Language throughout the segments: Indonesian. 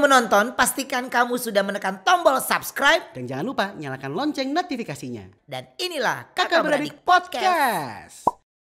menonton, pastikan kamu sudah menekan tombol subscribe. Dan jangan lupa nyalakan lonceng notifikasinya. Dan inilah Kakak Beradik Podcast.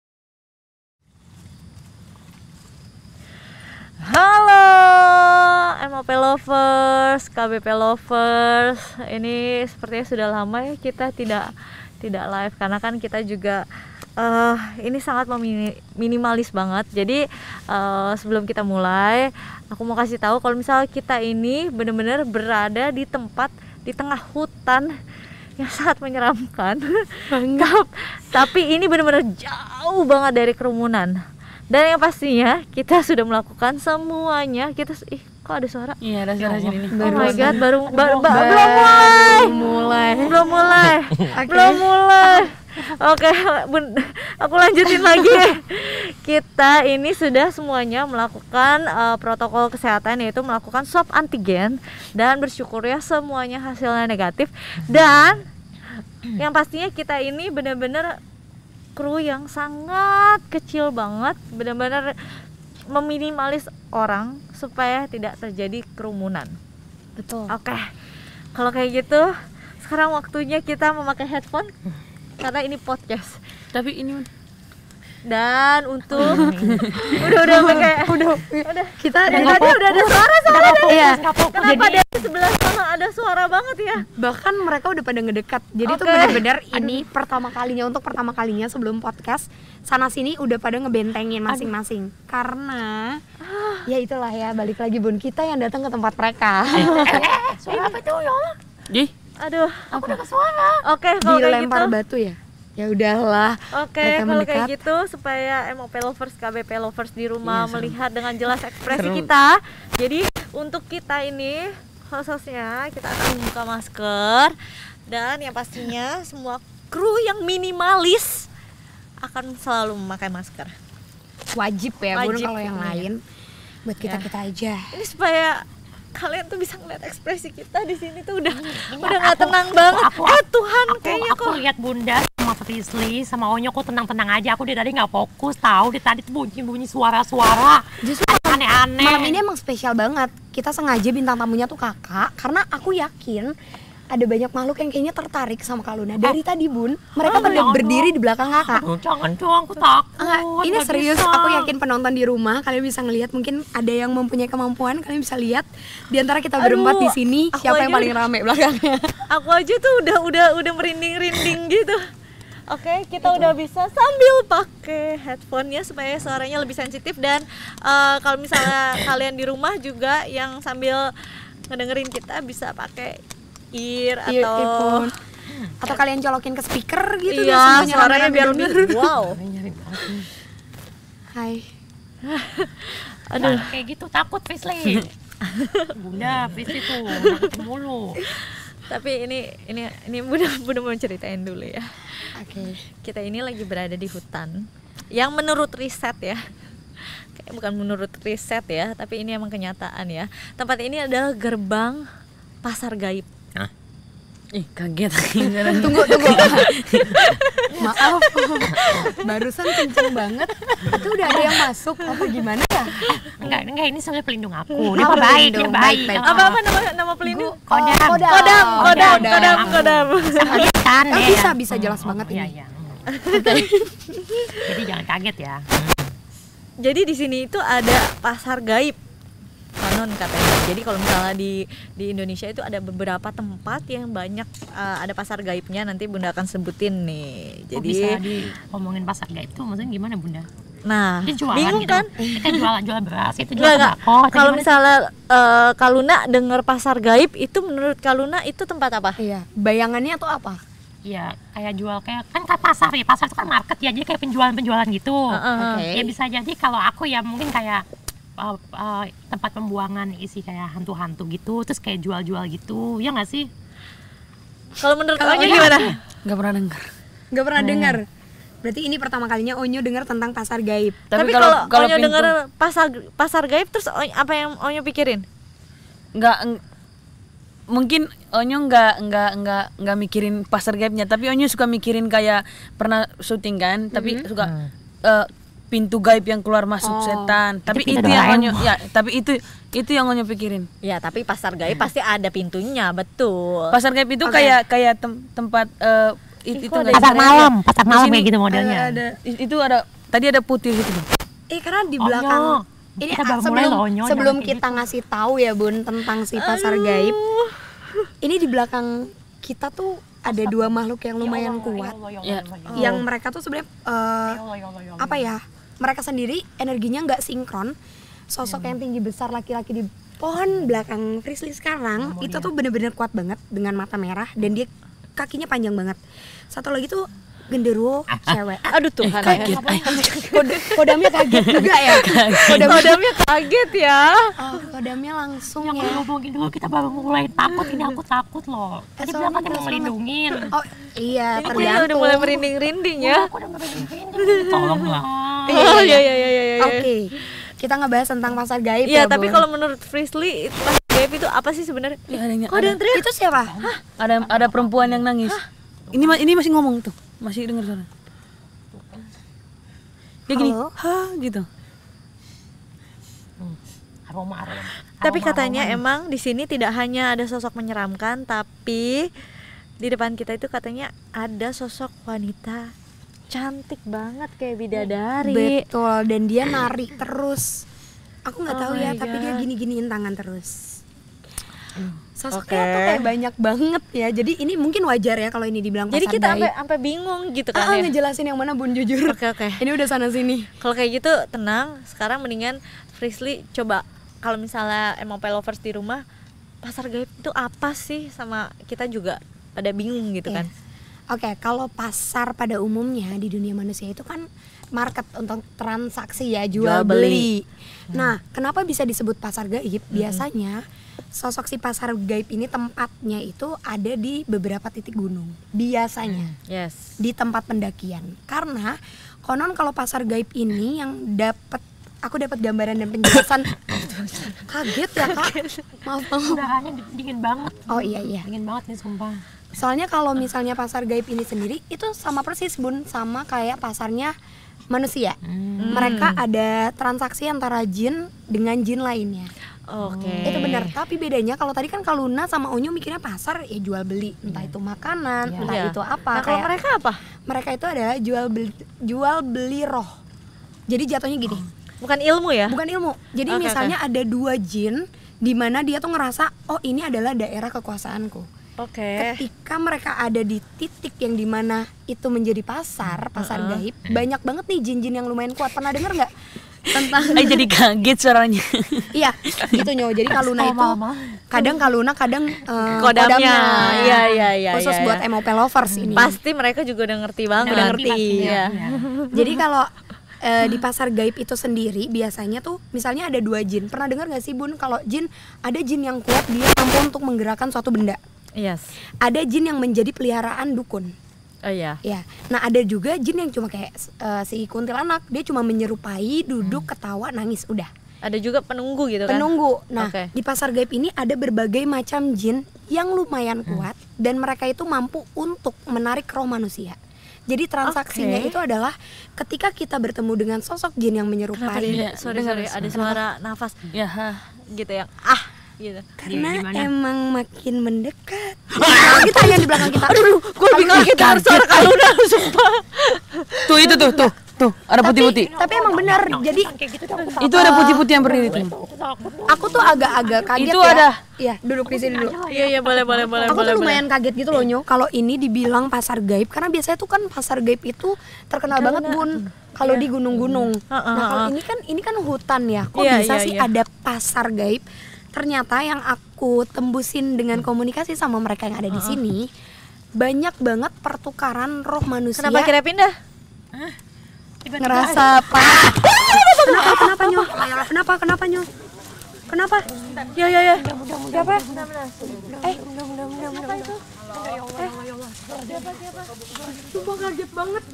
Halo MOP Lovers, KBP Lovers. Ini sepertinya sudah lama ya kita tidak live karena kan kita juga ini sangat minimalis banget. Jadi sebelum kita mulai, aku mau kasih tahu kalau misal kita ini benar-benar berada di tempat di tengah hutan yang sangat menyeramkan. Tapi ini benar-benar jauh banget dari kerumunan. Dan yang pastinya kita sudah melakukan semuanya. Kita kok ada suara? Iya, ada suara sini nih. Oh my god, belum mulai. Oke, aku lanjutin lagi. Kita ini sudah semuanya melakukan protokol kesehatan, yaitu melakukan swab antigen, dan bersyukur ya semuanya hasilnya negatif. Dan yang pastinya kita ini benar-benar kru yang sangat kecil banget, benar-benar meminimalis orang supaya tidak terjadi kerumunan. Betul. Oke, kalau kayak gitu sekarang waktunya kita memakai headphone karena ini podcast. Tapi ini dan untuk udah kita tadi udah ada suara iya. Kenapa dari sebelah sana ada suara banget ya? Bahkan mereka udah pada ngedekat. Jadi tuh benar-benar ini pertama kalinya sebelum podcast sana sini udah pada ngebentengin masing-masing. Karena ya itulah ya, balik lagi Bun, kita yang datang ke tempat mereka. Suara apa itu ya? Aduh, Aku udah ke suara. Oke, kalau kayak Dilempar gitu batu ya. Ya udahlah. Oke, kalau kayak gitu supaya MOP Lovers, KBP Lovers di rumah melihat dengan jelas ekspresi kita. Jadi untuk kita ini khususnya kita akan membuka masker, dan yang pastinya semua kru yang minimalis akan selalu memakai masker. Wajib ya Bun, Wajib. kalau yang lain buat kita-kita aja. Ini supaya kalian tuh bisa ngeliat ekspresi kita di sini tuh udah nggak tenang banget. Tuhan, kayaknya aku lihat Bunda sama Frisly sama Onyo kok tenang-tenang aja. Aku dari tadi nggak fokus, tahu dari tadi tuh bunyi suara-suara. Justru aneh-aneh. malam ini emang spesial banget. Kita sengaja bintang tamunya tuh kakak, karena aku yakin ada banyak makhluk yang kayaknya tertarik sama Kak Luna. Dari tadi Bun, mereka pada berdiri di belakang kakak. Jangan dong, aku takut. Ini nggak serius, bisa. aku yakin penonton di rumah kalian bisa ngelihat, mungkin ada yang mempunyai kemampuan, kalian bisa lihat di antara kita berempat di sini siapa yang paling rame belakangnya. Aku aja tuh udah merinding-rinding gitu. Oke, kita udah bisa sambil pakai headphone-nya supaya suaranya lebih sensitif. Dan kalau misalnya kalian di rumah juga yang sambil ngedengerin kita bisa pakai ear atau kalian colokin ke speaker gitu. Iya, suaranya biar lebih wow. Hai. Aduh, kayak gitu takut Frisly. Bunda, Frisly tuh takut mulu. Tapi ini Bunda mau ceritain dulu ya. Oke. Kita ini lagi berada di hutan yang menurut riset ya, kayak bukan menurut riset ya, tapi ini emang kenyataan ya. Tempat ini adalah gerbang pasar gaib. Ih, kaget. Tunggu. Maaf. Barusan kenceng banget. Itu udah ada yang masuk apa gimana ya? Enggak, ini soalnya pelindung aku. Dia baik. Apa nama pelindung? Kodam. Kan bisa jelas banget ini. Iya. Jadi jangan kaget ya. Jadi di sini itu ada pasar gaib, konon katanya. Jadi kalau misalnya di Indonesia itu ada beberapa tempat yang banyak ada pasar gaibnya. Nanti Bunda akan sebutin nih. Jadi bisa ngomongin pasar gaib tuh maksudnya gimana Bunda? Nah, Dia jualan bingung gitu. kan? Kita jual beras, itu jual Enggak. sembako. Kalau misalnya Kak Luna denger pasar gaib itu, menurut Kak Luna itu tempat apa? Iya, bayangannya tuh apa? Iya, kayak jual kayak pasar ya. Pasar itu kan market ya, jadi kayak penjualan gitu. Oke. Ya bisa jadi kalau aku ya mungkin kayak tempat pembuangan isi kayak hantu-hantu gitu, terus kayak jual-jual gitu, ya nggak sih? Kalau menurut Onyo gimana? Nggak pernah dengar. Berarti ini pertama kalinya Onyo dengar tentang pasar gaib. Tapi kalau Onyo denger pasar gaib, terus apa yang Onyo pikirin? Mungkin Onyo nggak mikirin pasar gaibnya, tapi Onyo suka mikirin kayak pernah syuting kan, tapi suka pintu gaib yang keluar masuk setan. Tapi pintu itu yang Doraemon. Onyo, ya, tapi itu yang Onyo pikirin. Ya, tapi pasar gaib pasti ada pintunya, betul. Pasar gaib itu kayak tempat itu nggak Pasar bisa malam, ya. pasar Di malam sini kayak gitu modelnya. Itu ada tadi ada putih gitu. Karena di belakang ini kita baru mulai loh, Onyo, sebelum jangan kayak kita ngasih tahu ya Bun tentang si pasar gaib. Ini di belakang kita tuh ada dua makhluk yang lumayan kuat. Ya. Yang mereka tuh sebenarnya apa ya? Mereka sendiri energinya nggak sinkron. Sosok yang tinggi besar laki-laki di pohon belakang Frisly sekarang itu tuh bener-bener kuat banget dengan mata merah dan dia kakinya panjang banget. Satu lagi tuh genderuwo cewek. Aduh Tuhan. Kaget. Kodamnya kaget juga ya. Kodamnya kaget ya. Kodamnya langsung Yang ya. ngomongin dulu kita baru mulai takut, ini aku takut loh. Tadi bilang kan mau melindungin. Oh iya, Ini kayaknya udah mulai merinding-rinding ya. Aku udah merindungin, tolonglah. Iya. Oke. Kita ngebahas tentang pasar gaib Iya, ya, tapi Bun. kalau menurut Frisly pasar gaib itu apa sih sebenarnya? Ya, Kok ada yang teriak? Itu siapa? Ada perempuan yang nangis. Ini masih ngomong tuh. Masih dengar suara. Dia gini, Halo? gitu. Aroma. Tapi katanya emang di sini tidak hanya ada sosok menyeramkan, tapi di depan kita itu katanya ada sosok wanita cantik banget kayak bidadari. Betul, dan dia nari terus. Aku nggak Oh tahu my ya, tapi dia God. gini-giniin tangan terus. Sosoknya Oke. tuh kayak banyak banget ya. Jadi ini mungkin wajar ya kalau ini dibilang Jadi pasar kita gaib. sampai bingung gitu kan ya. Ngejelasin yang mana Bun jujur. Oke. Ini udah sana sini. Kalau kayak gitu tenang, sekarang mendingan Frisly coba kalau misalnya emang lovers di rumah, pasar gaib itu apa sih, sama kita juga pada bingung gitu kan. Oke, kalau pasar pada umumnya di dunia manusia itu kan market untuk transaksi ya, jual beli. Nah, kenapa bisa disebut pasar gaib? Biasanya sosok si pasar gaib ini tempatnya itu ada di beberapa titik gunung. Biasanya Yes. di tempat pendakian. Karena konon kalau pasar gaib ini yang aku dapat gambaran dan penjelasan. Kaget ya, Kak. Maaf. Udaranya dingin banget. Oh iya. Dingin banget nih sumpah. Soalnya kalau misalnya pasar gaib ini sendiri itu sama persis Bun, sama kayak pasarnya manusia. Mereka ada transaksi antara jin dengan jin lainnya. Oke. Itu benar. Tapi bedanya kalau tadi kan Kaluna sama Onyo mikirnya pasar ya jual beli, entah itu makanan, entah Iya. itu apa. Nah, kalau Kayak mereka apa? mereka itu adalah jual beli roh. Jadi jatuhnya gini, Bukan ilmu ya? bukan ilmu. Jadi Oke, misalnya ada dua jin di mana dia tuh ngerasa oh ini adalah daerah kekuasaanku. Oke. Ketika mereka ada di titik yang dimana itu menjadi pasar gaib, banyak banget nih jin-jin yang lumayan kuat. Pernah denger nggak tentang? Jadi kaget suaranya. Iya, gitu Nyo. Jadi Kaluna itu kadang Kaluna, kadang Kodamnya. Iya. Khusus buat MOP lovers ini. Pasti mereka juga udah ngerti banget. Udah ngerti. Iya. Jadi kalau di pasar gaib itu sendiri biasanya tuh misalnya ada dua jin. Pernah dengar nggak sih Bun? Kalau jin, ada jin yang kuat dia mampu untuk menggerakkan suatu benda. Yes. Ada jin yang menjadi peliharaan dukun. Oh iya. Ya, nah ada juga jin yang cuma kayak si kuntilanak, dia cuma menyerupai, duduk, ketawa, nangis, udah. Ada juga penunggu gitu kan? Penunggu. Nah, Oke. di pasar gaib ini ada berbagai macam jin yang lumayan kuat dan mereka itu mampu untuk menarik roh manusia. Jadi transaksinya Oke. itu adalah ketika kita bertemu dengan sosok jin yang menyerupai. Sorry, ada suara nafas Ya, gitu yang gitu. Karena emang makin mendekat. Lagi tanya di belakang kita. Aduh, Gue bingung kita harus suara Kaluna, sumpah. Tuh itu tuh. Ada putih-putih. Tapi emang benar. Jadi Itu ada putih-putih yang berdiri tuh. aku tuh agak-agak kaget Itu ya. ada. Iya, duduk di sini dulu. Iya, boleh. Aku tuh lumayan kaget gitu loh Nyo kalau ini dibilang pasar gaib, karena biasanya tuh kan pasar gaib itu terkenal banget Bun kalau di gunung-gunung. Nah kalau ini kan hutan ya, kok Iya, bisa iya, sih iya. ada pasar gaib? Ternyata yang aku tembusin dengan komunikasi sama mereka yang ada di sini, banyak banget pertukaran roh manusia. Kenapa kira pindah? Ngerasa apa? Kenapa Nyo? Kenapa Nyo? Kenapa? Ya. Siapa? Sumpah kaget banget.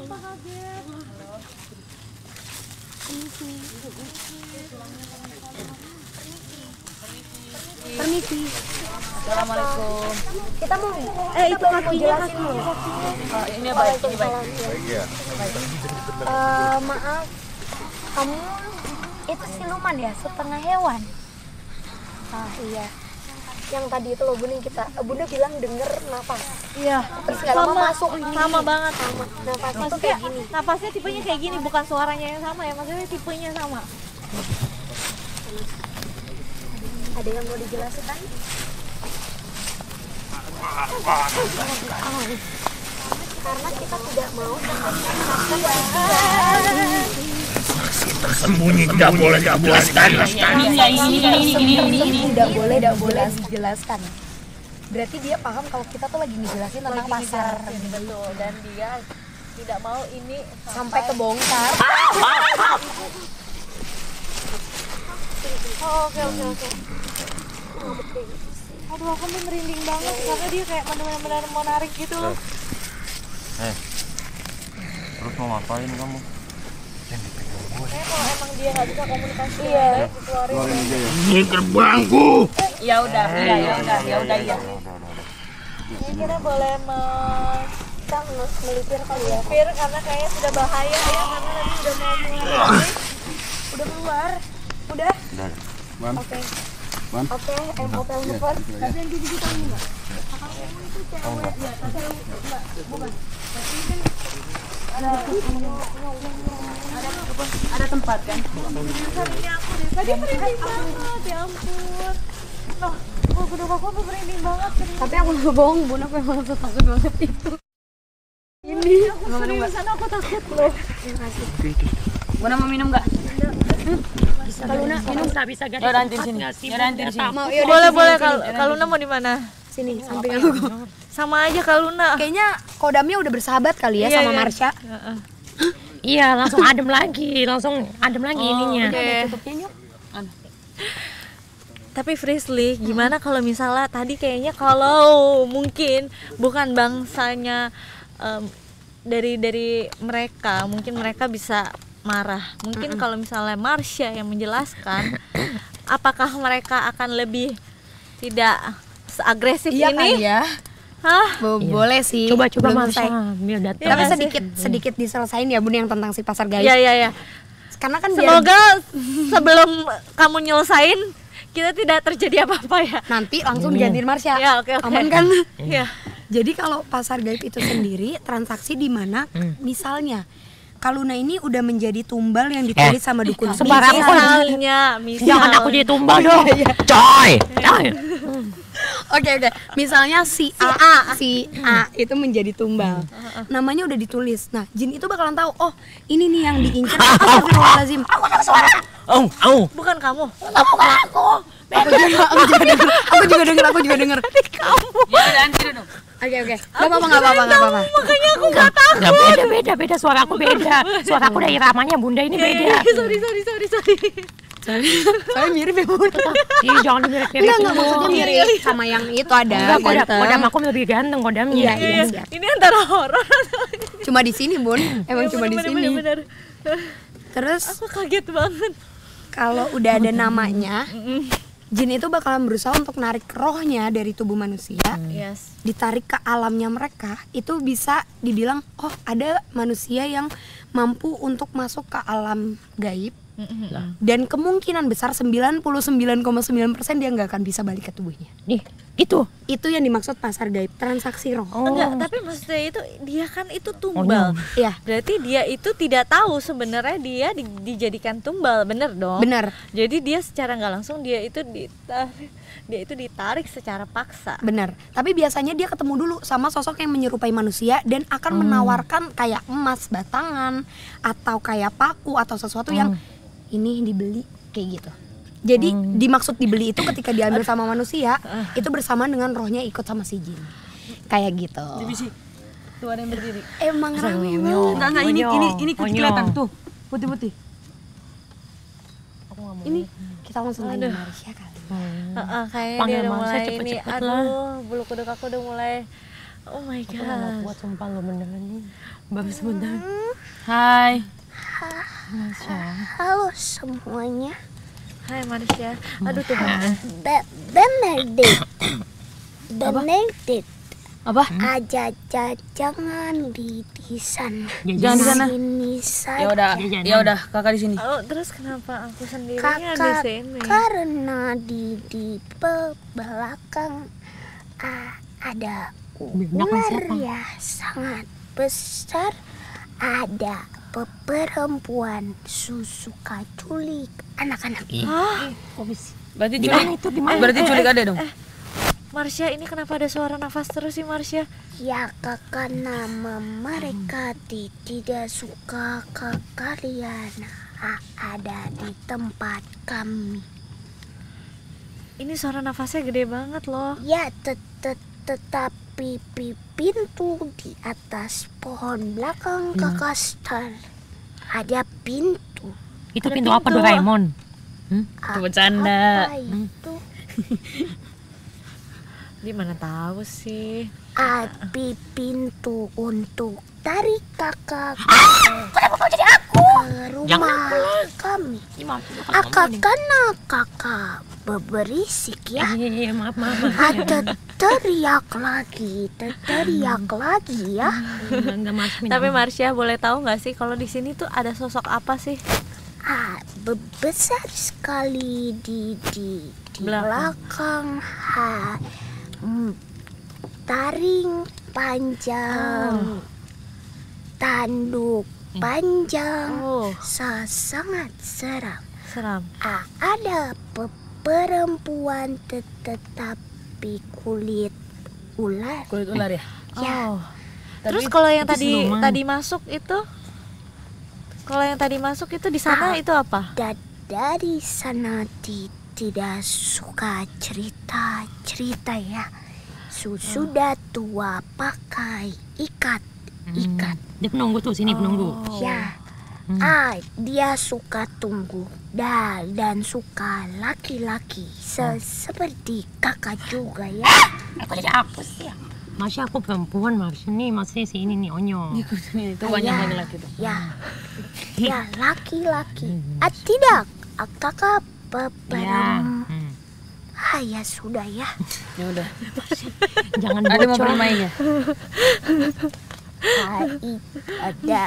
Permisi. Assalamualaikum. Kita mau itu kakinya Ini baik. maaf Kamu itu siluman ya, setengah hewan. Ah iya. Yang tadi itu loh Bunda, Bunda bilang denger napas. Iya. Terus gak lama masuk ini. Sama banget. Sama. Napas itu Maksudnya kayak gini. napasnya tipenya kayak gini, bukan suaranya yang sama ya, maksudnya tipenya sama. Ada yang mau dijelaskan? Karena kita tidak mau Tersembunyi tidak boleh dijelaskan. tidak boleh dijelaskan. Berarti dia paham kalau kita tuh lagi ngejelasin tentang pasar. Betul, dan dia tidak mau ini Sampai kebongkar. Oke. Aduh, aku nih merinding banget karena dia kayak benar-benar mau narik gitu loh. Terus mau ngapain kamu? Kayak kalau emang dia nggak bisa komunikasi dengan baik, dikeluarin. Ini gerbangku. Ya udah. Kira boleh Kita melipir kali ya. melipir karena kayaknya sudah bahaya ya, karena tadi udah mau mulai. Udah keluar. Udah. Oke. Oke, MOP Lovers. Tapi yang gitu-gitu tahu enggak? Kakak kamu itu cewek. Ya, cewek. Enggak, bukan. Tapi kan Ada tempat kan? Tadinya aku deh, tadi merinding banget, ya ampun. Loh, aku merinding banget. tapi aku nggak bohong, Bunda aku emang takut banget itu. Ini aku seriusan, aku takut loh. Bunda mau minum nggak? Kalau minum bisa ganti Ya udah, antir tempat sini. nggak sih? Ya udah, antir Biar sini. tahu. Mau, yaudah, Boleh, sini, boleh. sini. Kalau Luna mau di mana? Sini, samping aku. Sama aja Kak Luna. Kayaknya kodamnya udah bersahabat kali ya Iya, sama iya. Marsha. Iya, langsung adem lagi ininya. Oke. Tutupnya yuk. Tapi Frisly, gimana kalau misalnya tadi kayaknya kalau mungkin bukan bangsanya dari mereka, mungkin mereka bisa marah. Mungkin kalau misalnya Marsha yang menjelaskan, apakah mereka akan lebih tidak seagresif Iya ini? kali ya. Hah? Boleh sih. Coba Belum Marsha selesai. biar datang. Tapi Iya, sedikit diselesain ya Bun yang tentang si pasar gaib. Iya. Karena kan biar Semoga sebelum kamu nyelesain kita tidak terjadi apa-apa ya. nanti langsung digantiin Marsha. Ya, oke. Aman kan? Iya. Jadi kalau pasar gaib itu sendiri transaksi di mana misalnya Kaluna ini udah menjadi tumbal yang ditulis sama dukun. sembarang Misalnya, Jangan aku jadi tumbal dong. Coy. Oke. Misalnya si A itu menjadi tumbal. Namanya udah ditulis. Nah, jin itu bakalan tahu, oh, ini nih yang diincar. Astagfirullahalazim. bukan kamu. Aku juga denger. Ya udah, antir dong. Oke. Enggak apa-apa. Makanya aku nggak tahu. Beda suara aku beda. Suara aku dari iramanya Bunda ini beda. Sorry. Soalnya mirip ya, Bun. Ih, jangan mirip-mirip. Enggak maksudnya mirip sama yang itu ada. Enggak, ganteng. kodam aku lebih ganteng kodamnya. Iya, siap. Ini antara horor. Cuma di sini, Bun. Emang cuma di sini. Bener. Terus Aku kaget banget. kalau udah ada namanya, jin itu bakalan berusaha untuk narik rohnya dari tubuh manusia, Yes. ditarik ke alamnya mereka. Itu bisa dibilang, oh, ada manusia yang mampu untuk masuk ke alam gaib. Dan kemungkinan besar 99,9% dia nggak akan bisa balik ke tubuhnya. Nih, itu. Itu yang dimaksud pasar gaib, transaksi roh. Enggak, tapi maksudnya itu dia kan itu tumbal. Iya, Berarti dia itu tidak tahu sebenarnya dia dijadikan tumbal, bener dong? benar. Jadi dia secara nggak langsung dia itu ditarik secara paksa. Benar, tapi biasanya dia ketemu dulu sama sosok yang menyerupai manusia dan akan menawarkan kayak emas batangan atau kayak paku atau sesuatu yang ini dibeli kayak gitu. Jadi dimaksud dibeli itu ketika diambil sama manusia itu bersamaan dengan rohnya ikut sama si jin. Kayak gitu. Divisi. Tuh ada yang berdiri. Emang rame banget. Enggak, ini kelihatan tuh. Putih-putih. Ini kita langsung nanya Marsha kali. Kayaknya Panggil dia udah Marsha mulai ini. cepet-cepet lah. Aduh, bulu kuduk aku udah mulai. Oh my Aku nggak god. kuat sumpah lo beneran nih. Baru sebentar. Hai. Halo semuanya, Hai Marsha. Aduh Tuhan. Benedict. Apa? Aja jangan di sana. Jangan di sana. Sini saja. Ya udah, kakak di sini. Oh, terus kenapa aku sendirinya di Kakak sini? karena di belakang ada ular ya sangat besar. Ada perempuan suka culik anak-anak. Berarti culik ada dong. Marsha, ini kenapa ada suara nafas terus sih Marsha? Ya karena mereka tidak suka ke kalian ada di tempat kami. Ini suara nafasnya gede banget loh. Ya tetapi pintu di atas pohon belakang kakak Star ada pintu. Itu pintu apa Doraemon? Itu bercanda. Apa itu? Gimana tahu sih? Api pintu untuk tarik kakak ke rumah kami. Karena kakak berisik ya. Iya, maaf. Ada teriak lagi ya. Enggak masuk. Tapi Marsha, boleh tahu nggak sih kalau di sini tuh ada sosok apa sih? Besar sekali di belakang. Taring panjang, tanduk panjang, sangat seram. Ada perempuan tetapi kulit ular. Kulit ular ya? Ya. Terus kalau yang itu siluman. tadi masuk itu? Kalau yang tadi masuk itu di sana itu apa? Dari sana tidak suka cerita ya. Sudah tua pakai ikat. Dia penunggu tuh, sini penunggu. Ya. Dia suka tunggu dan suka laki-laki seperti kakak juga ya. Aku jadi apa sih ya? Masya aku perempuan, Marsha nih, masih si ini nih Onyo. Itu banyak laki-laki tuh. Ya laki-laki. Tidak, kakak ya sudah ya. Ya udah. Jangan Ada mau bocor. bermain ya? Ada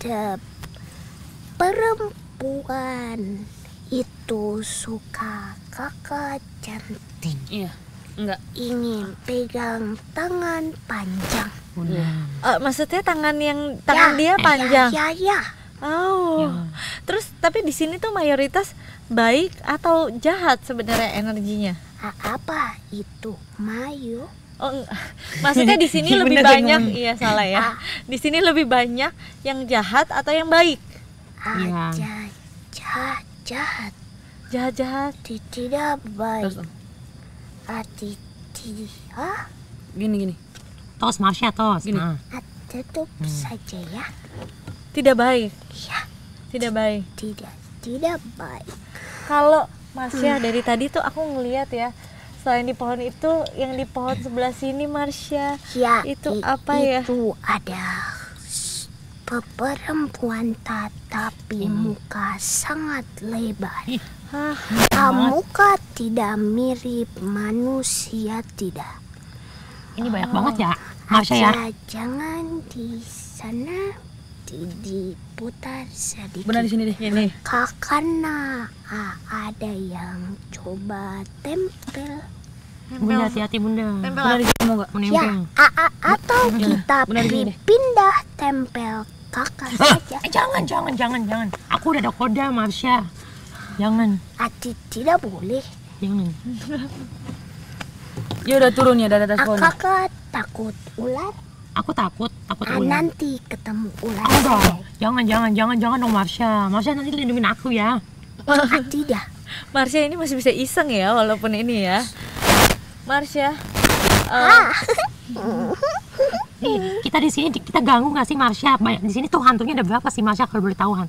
perempuan itu suka kakak cantik. Iya. Enggak. Ingin pegang tangan panjang. Maksudnya tangan dia panjang. Ya. Oh. Terus tapi di sini tuh mayoritas baik atau jahat sebenarnya energinya? Apa itu Mayu? Oh, maksudnya di sini lebih Bener, banyak, ngomong. iya salah ya. Di sini lebih banyak yang jahat atau yang baik? Iya. Jahat. Jahat-jahat. Tidak baik. Terus, Tidak. gini. Tos Marsha, tos. Gini. Nah. Tutup saja ya. Tidak baik. Ya, Tidak baik. tidak baik. Kalau Marsha dari tadi tuh aku ngelihat ya, selain di pohon itu, yang di pohon sebelah sini Marsha, Ya, itu apa ya? Itu ada perempuan tapi muka sangat lebar. Muka tidak mirip manusia tidak. Ini banyak banget ya, Marsha ya. Jangan di sana diputar sedikit. Benar di sini deh. Ini. Karena ada yang coba tempel. Bunda hati-hati Bunda. Benar di sini mau enggak? Mau Ya, nempel. atau kita benar gini deh. pindah tempel kakak saja. Jangan. Aku udah ada kode Marsha. Jangan. Tidak boleh. Jangan. Ya udah turun ya dari atas pohon. Kakak takut ular. Aku takut ular. Nanti ketemu ular. Jangan dong Marsha. Marsha nanti lindungin aku ya. Tidak. Marsha ini masih bisa iseng ya walaupun ini ya. Marsha. Kita di sini kita ganggu nggak sih Marsha? Di sini tuh hantunya ada berapa sih Marsha kalau boleh tahu Han?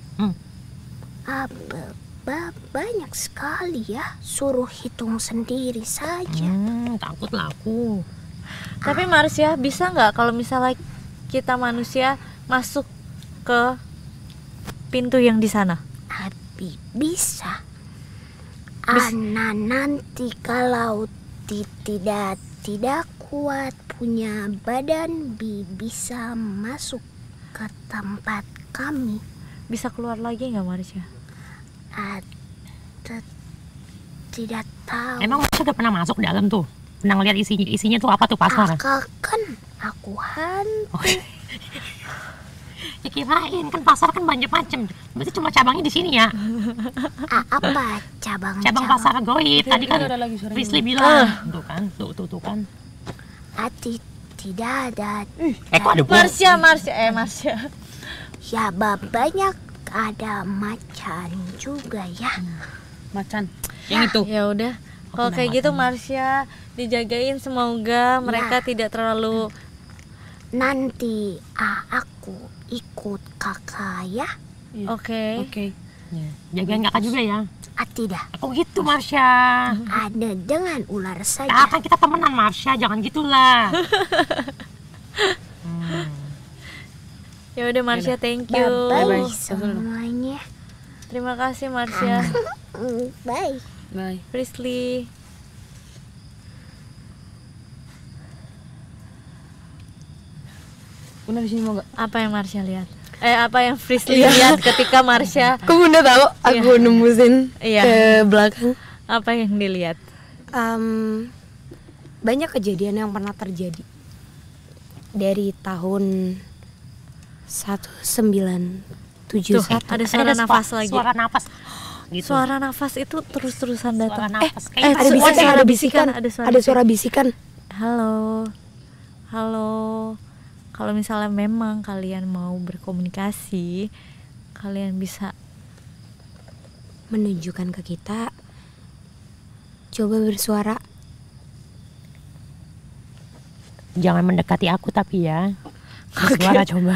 Banyak sekali ya. Suruh hitung sendiri saja. Takutlah aku. Tapi Marsha bisa nggak kalau misalnya kita manusia masuk ke pintu yang di sana? Bisa. Nanti kalau tidak kuat punya badan bisa masuk ke tempat kami? Bisa keluar lagi nggak Marsha? Tidak tahu. Emang Marsha udah pernah masuk dalam tuh? Pernah ngeliat isinya tuh apa tuh pasar? Kan aku hantu. Oh. Ya kirain kan pasar kan banyak macam. Berarti cuma cabangnya di sini ya. Apa cabang Pasar goib. Tadi kan ada lagi suara Frisly bilang. Tuh kan, tuh kan. Tidak ada. Kok ada Marsha. Ya banyak ada macan juga ya. Macan. Yang itu. Ya udah. Kalau kayak gitu Marsha dijagain, semoga mereka tidak terlalu. Nanti aku ikut kakak ya. Oke. Ya, jagain kakak juga ya. Tidak. Aku gitu Marsha. Ada dengan ular Nah, saja. kan kita temenan Marsha, jangan gitulah. Ya udah Marsha, thank you. Bye semuanya. Terima kasih Marsha. Bye. Bye. Frisly. Bunda di sini mau gak? Apa yang Marsha lihat? Apa yang Frisly lihat ketika Marsha? Kok Bunda tahu aku nembusin Iya. ke belakang? Apa yang dilihat? Banyak kejadian yang pernah terjadi dari tahun 1971. Tuh, ada suara nafas lagi. Suara nafas. Gitu. Suara nafas itu terus-terusan Suara datang. nafas. Ada bisikan, ada ada suara bisikan. Halo. Kalau misalnya memang kalian mau berkomunikasi, kalian bisa menunjukkan ke kita. Coba bersuara. Jangan mendekati aku tapi ya. Suara coba.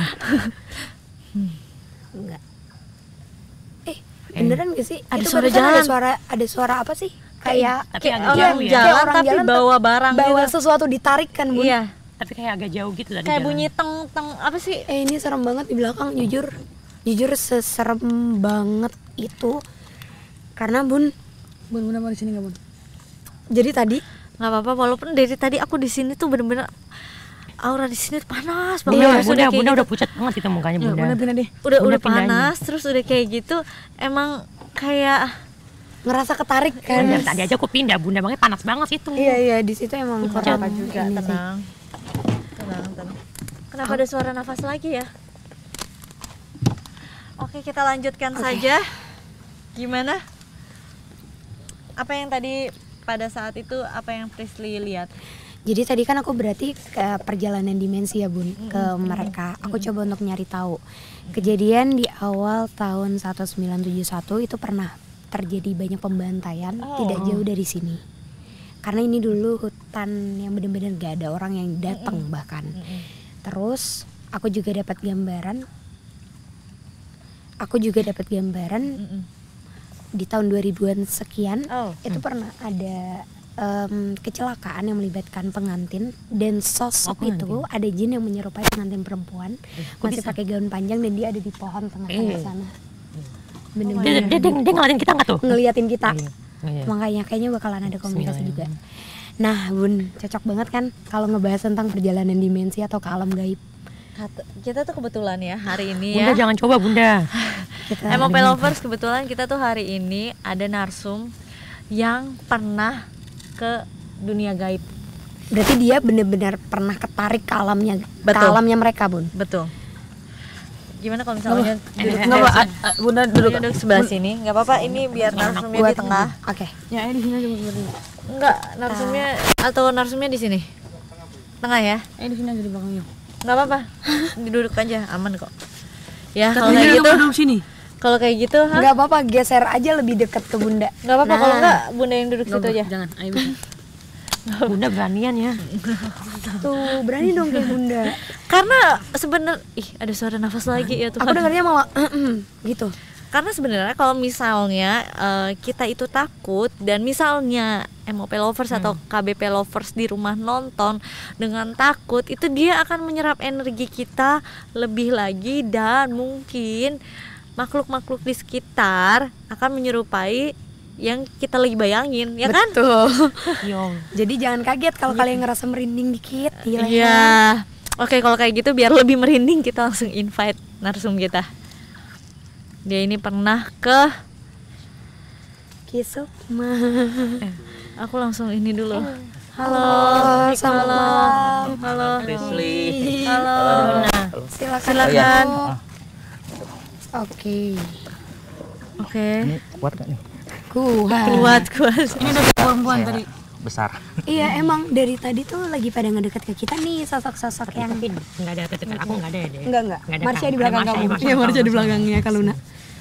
Enggak. Beneran gak sih? Ada Itu suara barusan jalan. Ada suara apa sih? Kayak Tapi agak orang jauh ya. jalan orang tapi jalan bawa barang bawa gitu. sesuatu ditarik kan, Bun? Iya, Tapi kayak agak jauh gitu tadi. kayak jalan. bunyi teng apa sih? Ini serem banget di belakang, jujur seserem banget itu. Karena Bun, Bunda mau di sini nggak Bun? jadi tadi Nggak apa-apa, walaupun dari tadi aku di sini tuh bener-bener aura di sini panas banget. Bunda, Terus udah kayak Bunda gitu. udah pucat banget itu mukanya Bunda. Bunda pindah deh. udah Bunda pindahin. panas, terus udah kayak gitu. Emang kayak ngerasa ketarik kan. Dari tadi aja aku pindah Bunda, makanya panas banget itu. Iya, di situ emang kurang apa juga, ini sih. tenang. Kenapa ada suara nafas lagi ya? Oke, kita lanjutkan saja. Gimana? Apa yang tadi pada saat itu apa yang Frisly lihat? Jadi tadi kan aku berarti ke perjalanan dimensi ya Bun, ke mereka. Aku coba untuk nyari tahu. Kejadian di awal tahun 1971 itu pernah terjadi banyak pembantaian tidak jauh dari sini. Karena ini dulu hutan yang benar-benar gak ada orang yang datang bahkan. Terus aku juga dapat gambaran. Di tahun 2000-an sekian itu pernah ada kecelakaan yang melibatkan pengantin, dan sosok itu ada jin yang menyerupai pengantin perempuan, masih pakai gaun panjang, dan dia ada di pohon tengah-tengah sana. Bener-bener Dia ngeliatin kita nggak tuh? ngeliatin kita. Iya. Makanya kayaknya bakalan ada komunikasi juga. Nah Bun, cocok banget kan kalau ngebahas tentang perjalanan dimensi atau ke alam gaib. Kita tuh kebetulan ya hari ini Bunda ya. jangan coba Bunda. MOP Lovers kebetulan kita tuh hari ini ada narsum yang pernah ke dunia gaib. Berarti dia benar-benar pernah ketarik ke alamnya, Betul. ke alamnya mereka Bun. Betul. Gimana kalau misalnya duduk Nggak apa, Bunda duduk. duduk sebelah sini? Nggak apa-apa, ini biar narsumnya di tengah. Oke. Ya, di sini aja Bunda. Enggak, narsumnya atau narsumnya di sini. Tengah ya? Di sini aja di belakangnya. Nggak apa-apa. Duduk aja, aman kok. Ya, kalau Tapi kayak gitu. duduk sini. Kalau kayak gitu, Nggak apa-apa, geser aja lebih dekat ke Bunda. nggak apa-apa kalau nggak Bunda yang duduk situ aja. Jangan, ayo bisa. Bunda beranian ya. Tuh, berani dong kayak Bunda. Karena sebenarnya ada suara nafas lagi ya Tuhan. Aku dengarnya malah gitu. Karena sebenarnya kalau misalnya kita itu takut, dan misalnya MOP Lovers atau KBP Lovers di rumah nonton dengan takut, itu dia akan menyerap energi kita lebih lagi, dan mungkin makhluk-makhluk di sekitar akan menyerupai yang kita lagi bayangin, ya kan? Betul. Yo. Jadi jangan kaget kalau kalian ngerasa merinding dikit di leher. Iya. Oke, kalau kayak gitu biar lebih merinding kita langsung invite narsum kita. Dia ini pernah ke Kisukma. aku langsung ini dulu. Halo. Selamat malam. Halo. Risli. Halo. Silakan. Oke. Oke. Kuat gak nih? Kuat. Ini ada perempuan tadi. Besar. Iya, emang dari tadi tuh lagi pada ngedeket ke kita nih sosok-sosok yang Tapi nggak ada ketekan, aku nggak ada deh. enggak. Nggak ada, Marsha Kak. di belakang Ada Marsha, kamu. Marsha. Iya, Marsha di belakangnya Kaluna.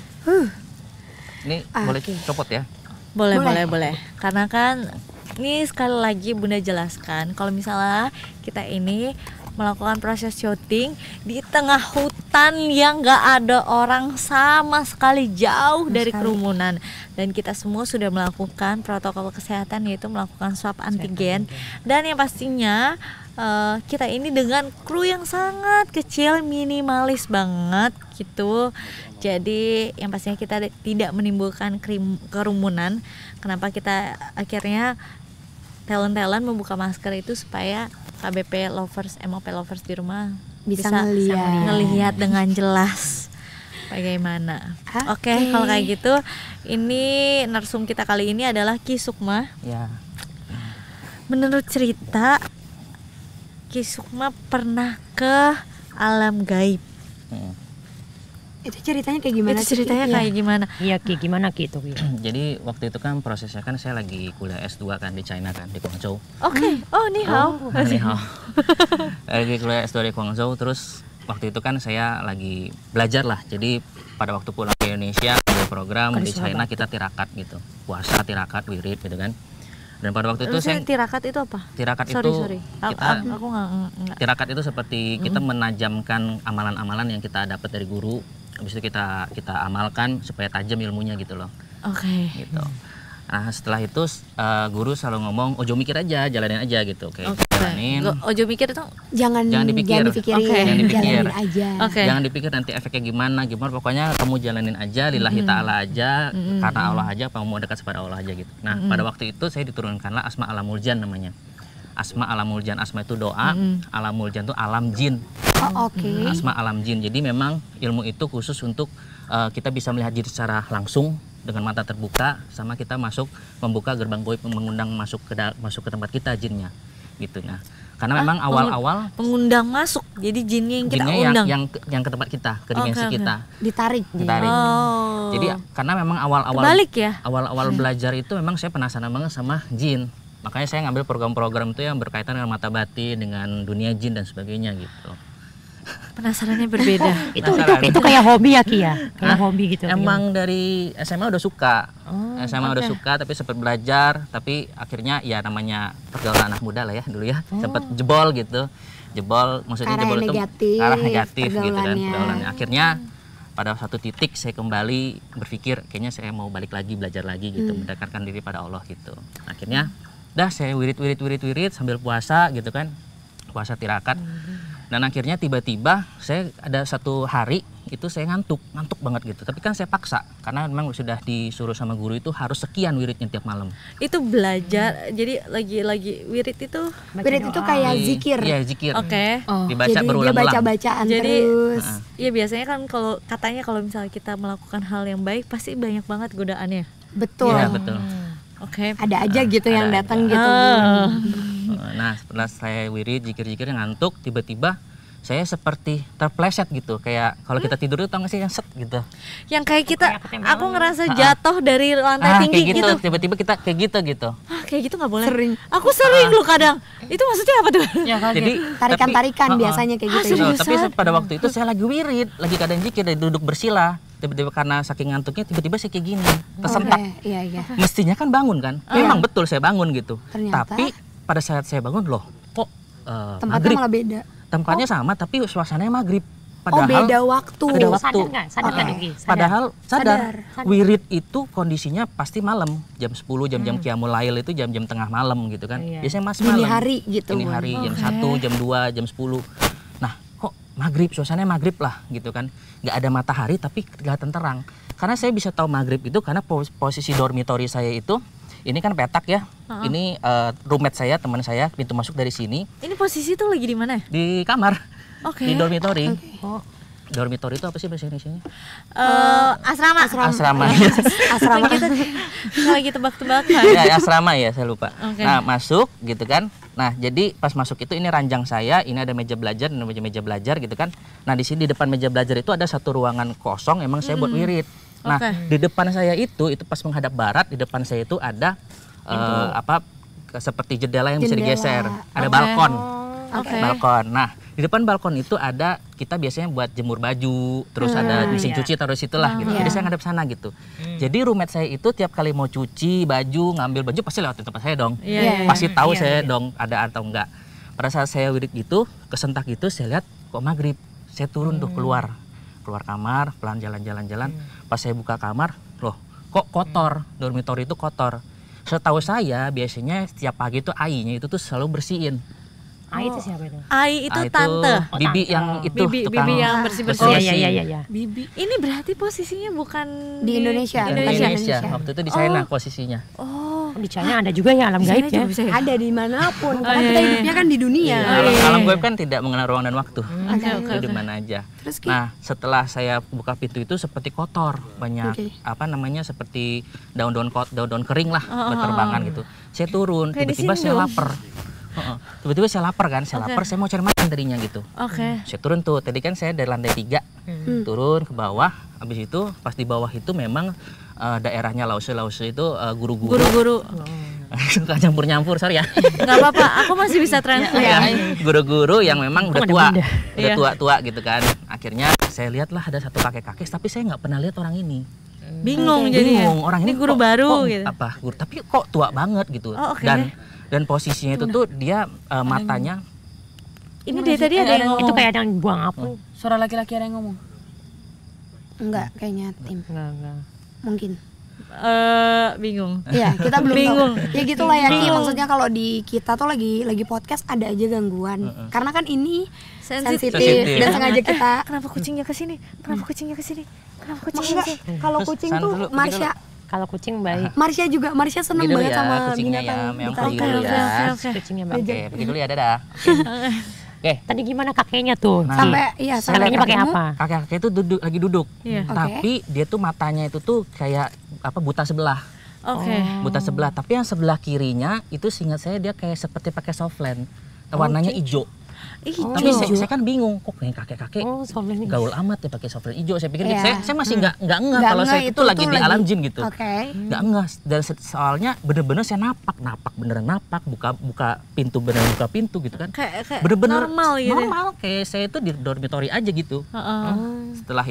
Ini boleh copot ya? Boleh. Karena kan ini sekali lagi Bunda jelaskan kalau misalnya kita ini melakukan proses syuting di tengah hutan yang nggak ada orang sama sekali, jauh dari kerumunan, dan kita semua sudah melakukan protokol kesehatan yaitu melakukan swab antigen, dan yang pastinya kita ini dengan kru yang sangat kecil, minimalis banget gitu. Jadi yang pastinya kita tidak menimbulkan kerumunan. Kenapa kita akhirnya talent membuka masker itu supaya KBP lovers, MOP lovers di rumah Bisa ngelihat dengan jelas bagaimana. Oke, kalau kayak gitu, ini narsum kita kali ini adalah Kisukma. Ya. Menurut cerita, Kisukma pernah ke alam gaib. Itu ceritanya kayak gimana? Itu ceritanya Ki? kayak gimana? Iya Ki, gimana Ki itu Ki? Jadi waktu itu kan prosesnya kan saya lagi kuliah S2 kan di China kan, di Guangzhou. Oke, ni hao. Ni hao. Lagi kuliah S2 di Guangzhou, terus waktu itu kan saya lagi belajar lah. Jadi pada waktu pulang ke Indonesia ambil program di China kita tirakat gitu. Puasa, tirakat, wirid gitu kan. Dan pada waktu itu saya tirakat itu apa? tirakat Sorry. itu kita Aku nggak. tirakat itu seperti kita menajamkan amalan-amalan yang kita dapat dari guru. Habis itu kita amalkan supaya tajam ilmunya gitu loh. Oke. Gitu. Nah setelah itu guru selalu ngomong ojo mikir aja, jalanin aja gitu. Oke. Jalanin. Ojo mikir itu Jangan dipikir. dipikirin, Oke. Jangan dipikir. jalanin aja. oke. Jangan dipikir nanti efeknya gimana. Pokoknya kamu jalanin aja, lillahi ta'ala aja, karena Allah aja, kamu mau dekat kepada Allah aja gitu. Nah pada waktu itu saya diturunkanlah Asma Alamul Jan namanya. Asma Alamul Jan, Asma itu doa, Alamul Jan itu alam jin. Oh, oke. Asma alam jin. Jadi memang ilmu itu khusus untuk kita bisa melihat jin secara langsung dengan mata terbuka, sama kita membuka gerbang goib, mengundang masuk ke tempat kita jinnya gitu. Nah karena memang awal-awal Mengundang masuk, jadi jinnya yang kita jinnya undang. yang ke tempat kita, ke dimensi Oke. kita Ditarik. ditarik. Oh. Jadi karena memang awal-awal Kebalik ya? awal-awal belajar itu memang saya penasaran banget sama jin. Makanya saya ngambil program-program itu yang berkaitan dengan mata batin, dengan dunia jin dan sebagainya gitu. Penasarannya berbeda. Itu kayak hobi ya Ki ya? Kayak hobi gitu. Emang dari SMA udah suka. SMA udah suka tapi sempat belajar, tapi akhirnya ya namanya pergaulan anak muda lah ya dulu ya. Sempat jebol gitu. Jebol maksudnya Arah jebol yang itu negatif, arah negatif gitu kan pergaulannya. pergaulannya. Akhirnya pada satu titik saya kembali berpikir kayaknya saya mau balik lagi, belajar lagi gitu, mendekatkan diri pada Allah gitu. Akhirnya dah saya wirid sambil puasa gitu kan. Puasa tirakat. Dan akhirnya tiba-tiba saya ada satu hari itu saya ngantuk banget gitu. Tapi kan saya paksa karena memang sudah disuruh sama guru itu harus sekian wiridnya tiap malam. Itu belajar, jadi lagi wirid itu. Wirid itu kayak zikir. Iya zikir. Oke. Dibaca Jadi dia berulang-ulang. baca-bacaan Jadi terus. ya biasanya kan kalau katanya kalau misalnya kita melakukan hal yang baik pasti banyak banget godaannya. Betul. Iya betul. Oke. Ada aja gitu yang ada datang aja. gitu. Nah setelah saya wirid zikir-zikir ngantuk, tiba-tiba saya seperti terpleset gitu, kayak kalau kita tidur itu tau gak sih yang set gitu. Yang kayak kita, aku ngerasa jatuh dari lantai tinggi kayak gitu. Tiba-tiba kita kayak gitu. Kayak gitu nggak boleh. Sering. Aku sering loh kadang. Itu maksudnya apa tuh? Ya kaget. Jadi Tarikan-tarikan biasanya kayak gitu. Betul, ya. tapi pada waktu itu saya lagi wirid, lagi keadaan zikir, dari duduk bersila. Tiba-tiba karena saking ngantuknya, tiba-tiba saya kayak gini, tersentak. Oke, iya. Mestinya kan bangun kan? Memang betul saya bangun gitu. Ternyata? Tapi pada saat saya bangun loh, kok Tempatnya maghrib. malah beda. Tempatnya sama tapi suasananya maghrib. Oh, beda waktu. Beda waktu. Sadar nggak Ki? Padahal Sadar. wirid itu kondisinya pasti malam, jam 10, jam-jam qiyamul lail itu jam-jam tengah malam gitu kan. Biasanya masih Dini malam. hari gitu. Dini hari jam 1, jam 2, jam 10. Nah, kok maghrib, suasananya maghrib lah gitu kan. Nggak ada matahari tapi kelihatan terang. Karena saya bisa tahu maghrib itu karena posisi dormitory saya itu, ini kan petak ya. Ini roommate saya, teman saya, pintu masuk dari sini. Ini posisi tuh lagi di mana? Di kamar, Oke. di dormitory. Dormitory itu apa sih bahasa Indonesia-nya? Asrama. Asrama. Asrama kita lagi tebak-tebakan. Ya, asrama ya, saya lupa. Oke. Nah, masuk gitu kan. Nah, jadi pas masuk itu ini ranjang saya, ini ada meja belajar, ini meja belajar gitu kan. Nah, di sini di depan meja belajar itu ada satu ruangan kosong, emang saya buat wirid. Nah, Oke. di depan saya itu pas menghadap barat, di depan saya itu ada seperti jendela yang bisa digeser. Ada balkon. Oke. Balkon. Nah, di depan balkon itu ada, kita biasanya buat jemur baju, terus ada mesin cuci taruh situ lah gitu. Jadi saya ngadep sana gitu. Jadi roommate saya itu tiap kali mau cuci baju, ngambil baju pasti lewat tempat saya dong. Pasti tahu saya dong ada atau enggak. Pada saat saya wirid gitu, kesentak gitu, saya lihat kok maghrib. Saya turun tuh keluar kamar, pelan jalan-jalan. Pas saya buka kamar, loh kok kotor, dormitory itu kotor. Setahu saya biasanya setiap pagi tuh Ai-nya itu tuh selalu bersihin. Ai itu siapa itu? Ai itu Ah, tante. Bibi yang itu tukang Bibi yang bersih-bersih. Iya. Bibi. Ini berarti posisinya bukan Di Indonesia. Di Di Indonesia. Indonesia. Waktu itu di China posisinya. Di China ada juga ya alam gaib ya. Ada di manapun. Karena kita hidupnya kan di dunia. Alam gaib kan tidak mengenal ruang dan waktu. Oke. Itu di mana aja. Terus Ki? Nah, setelah saya buka pintu itu seperti kotor, banyak apa namanya seperti daun-daun kering lah berterbangan gitu. Saya turun, Kayak di tiba-tiba saya Sindung. lapar. Tiba-tiba saya lapar kan, saya mau cari makan tadinya gitu. Oke. Saya turun tuh, tadi kan saya dari lantai 3 turun ke bawah. Habis itu pas di bawah itu memang daerahnya Lause itu guru-guru. Guru-guru. Suka nyampur-nyampur, sorry ya. Nggak apa-apa, aku masih bisa translate. Ya, guru-guru yang memang udah ada tua, bunda. udah Iya. tua gitu kan. Akhirnya saya lihatlah ada satu kakek-kakek, tapi saya nggak pernah lihat orang ini. Bingung jadinya. Bingung, orang ini guru kok- baru kok gitu. Apa guru? Tapi kok tua banget gitu. Oh, oke. Dan posisinya itu tuh dia matanya Ini dari tadi ada yang Itu ngomong. kayak ada yang buang apa? Suara laki-laki ada yang ngomong. Enggak, kayaknya tim. Enggak. Mungkin. Bingung. Iya, kita belum Bingung. tahu. Ya gitulah ya Ki, maksudnya kalau di kita tuh lagi podcast ada aja gangguan. Karena kan ini sensitif Sensitif. dan sengaja kita Kenapa kucingnya ke sini? Kenapa kucingnya ke sini? Kenapa kucingnya enggak ke sini? kalau Terus kucing san tuh dulu, Marsha Kalau kucing baik. Marsha seneng Pergi dulu banget ya, sama kucingnya binatang. ya, yang Ditarik. pergi dulu ya. Oke. Kucingnya baik. Oke, pergi dulu ya, dadah. Oke, Tadi gimana kakeknya tuh? Nah. Sampai iya sampai Kakeknya pakai ketemu. apa? kakek-kakek itu lagi duduk. Iya. Oke. Tapi dia tuh matanya itu tuh kayak apa buta sebelah. Oke. Buta sebelah, tapi yang sebelah kirinya itu seingat saya dia kayak seperti pakai softland. Warnanya hijau. Tapi saya kan bingung kok kayak kakek-kakek Oh, soalnya ini. gaul amat ya pakai softland hijau. Saya pikir gitu. Iya. Saya masih nggak ngeh Nggak kalau ngeh saya itu lagi tuh di alam jin gitu. Oke. Nggak ngeh, dan soalnya bener-bener saya napak beneran napak, buka pintu beneran buka pintu gitu kan. Kayak Bener-bener normal gitu. normal, kayak saya itu di dormitory aja gitu. Setelah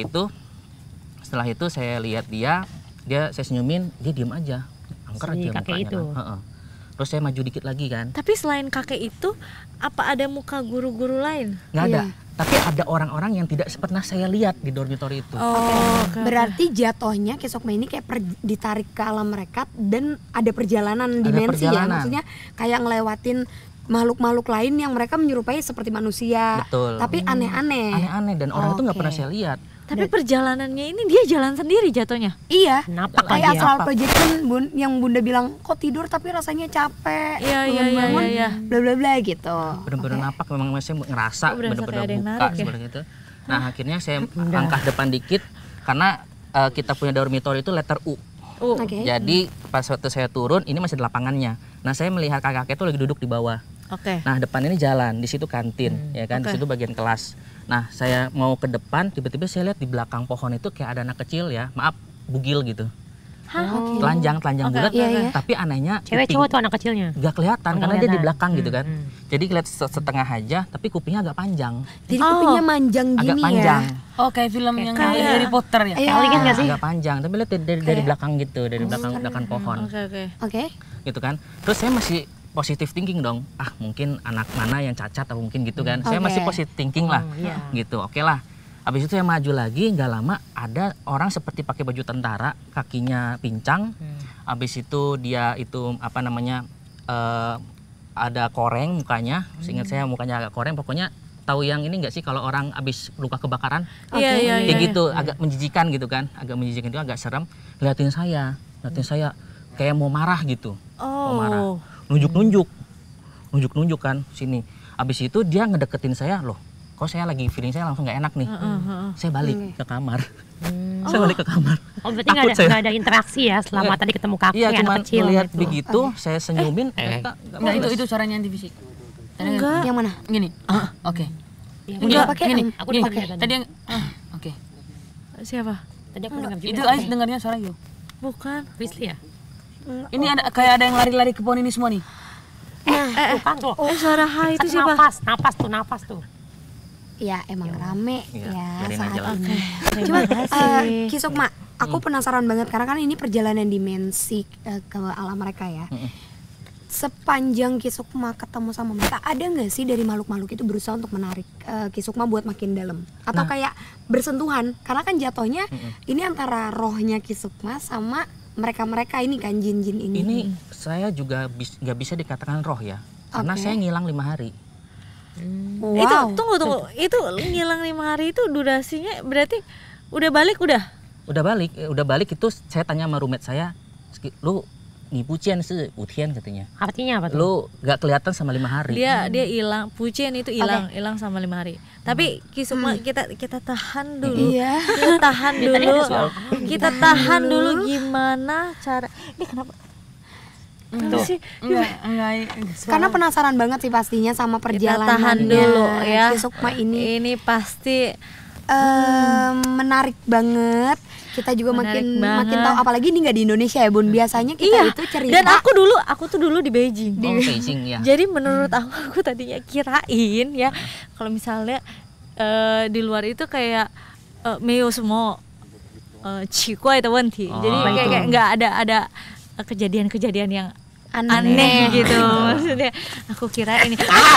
itu saya lihat dia saya senyumin, dia diem aja, angker Si aja kakek mukanya itu. kan. Heeh. Terus saya maju dikit lagi kan, Tapi selain kakek itu, apa ada muka guru-guru lain? nggak ada. Iya. Tapi ada orang-orang yang tidak pernah saya lihat di dormitory itu. Oke. Berarti jatuhnya Kesokma ini kayak ditarik ke alam mereka dan ada perjalanan dimensi ya. perjalanan. Maksudnya kayak ngelewatin makhluk-makhluk lain yang mereka menyerupai seperti manusia. Betul. Tapi aneh-aneh. Aneh-aneh dan orang itu nggak Oke. pernah saya lihat. Tapi perjalanannya ini dia jalan sendiri jatuhnya. Iya. Napak Kayak lagi ya. astral projection yang Bunda bilang kok tidur tapi rasanya capek. Iya, iya, bangun-bangun, iya, iya. Bla bla bla gitu. Bener-bener napak, memang saya ngerasa Oh, berasa bener-bener kayak ada yang buka narik ya? seperti itu. Nah akhirnya saya angkat depan dikit karena kita punya dormitory itu letter U. Oke. Jadi pas waktu saya turun ini masih di lapangannya. Nah saya melihat kakak-kakek itu lagi duduk di bawah. Oke. Nah depan ini jalan, di situ kantin, ya kan, di Oke. situ bagian kelas. Nah saya mau ke depan, tiba-tiba saya lihat di belakang pohon itu kayak ada anak kecil ya, maaf bugil gitu, telanjang Oke, bulat. oke, oke. Tapi anehnya Cewek kuping- cowok tuh anak kecilnya. nggak kelihatan Oh, nggak karena dia di kelihatan. belakang gitu kan. Jadi kelihatan setengah aja, tapi kupingnya agak panjang, Jadi kupingnya manjang gini agak panjang, Oh, kayak film yang kayak- Harry Potter ya? ya. Kali kan nggak sih? agak panjang. Tapi lihat dari belakang gitu, dari belakang pohon, Oke, oke. Oke. gitu kan. Terus saya masih positive thinking dong. Mungkin anak mana yang cacat atau mungkin gitu kan. Saya Oke. masih positive thinking lah, iya. gitu. Oke lah. Habis itu saya maju lagi, nggak lama ada orang seperti pakai baju tentara, kakinya pincang. Habis itu dia itu apa namanya ada koreng mukanya. Seingat saya mukanya agak koreng. Pokoknya tahu yang ini nggak sih kalau orang habis luka kebakaran? Iya. Kayak gitu, agak menjijikan gitu kan, agak menjijikan itu agak serem. Liatin saya kayak mau marah gitu, mau marah, nunjuk kan sini. Abis itu dia ngedeketin saya, loh, kok saya lagi feeling saya langsung nggak enak nih. Saya balik ke kamar, saya balik ke kamar. Oh berarti nggak ada interaksi ya selama tadi ketemu kakek Iya, anak cuma kecil lihat gitu. begitu, saya senyumin. Enggak, itu suaranya anti fisik. Enggak. Yang mana? Gini. Oke. Enggak pakai. Gini, Aku gini. dengar tadi. Tadi yang oke. Siapa? Tadi aku dengar juga. Itu Ais dengarnya suara Yo. Bukan. Rizli ya? Ini ada kayak ada yang lari-lari ke pohon ini semua nih. Tuh kan tuh. Suara hai itu siapa? Napas tuh. Ya emang rame Iya, ya biarin saat aja lah. ini. Terima kasih. Ki Sukma, aku penasaran banget karena kan ini perjalanan dimensi ke alam mereka ya. Sepanjang Ki Sukma ketemu sama mereka, ada nggak sih dari makhluk-makhluk itu berusaha untuk menarik Ki Sukma buat makin dalam? Atau kayak bersentuhan? Karena kan jatuhnya ini antara rohnya Ki Sukma sama mereka-mereka ini kan, jin-jin ini. Ini saya juga nggak bisa dikatakan roh ya, karena Oke. saya ngilang 5 hari. Wow. Itu tunggu. Itu ngilang 5 hari itu durasinya berarti udah balik udah? Udah balik itu saya tanya sama roommate saya, lu nipucian sih 5天 katanya. Artinya apa tuh? Lu nggak kelihatan sama 5 hari. Dia hilang, Pucien itu hilang sama 5 hari. Tapi Kisukma kita tahan dulu. Iya. Kita tahan dulu. Kita tahan dulu gimana cara. Ini kenapa? Kenapa sih? Enggak. Karena penasaran banget sih pastinya sama Kita perjalanan tahan dulu ya. Ki Sukma ini Ini pasti menarik banget. Kita juga Menarik makin banget. tahu, apalagi ini nggak di Indonesia ya Bun. Biasanya kita iya. itu cerita. Dan aku tuh dulu di Beijing. Oh, Beijing ya. Jadi menurut aku tadinya kirain ya kalau misalnya di luar itu kayak meo semua奇怪的问题. Jadi kayak nggak ada kejadian-kejadian yang aneh gitu. Maksudnya aku kira ini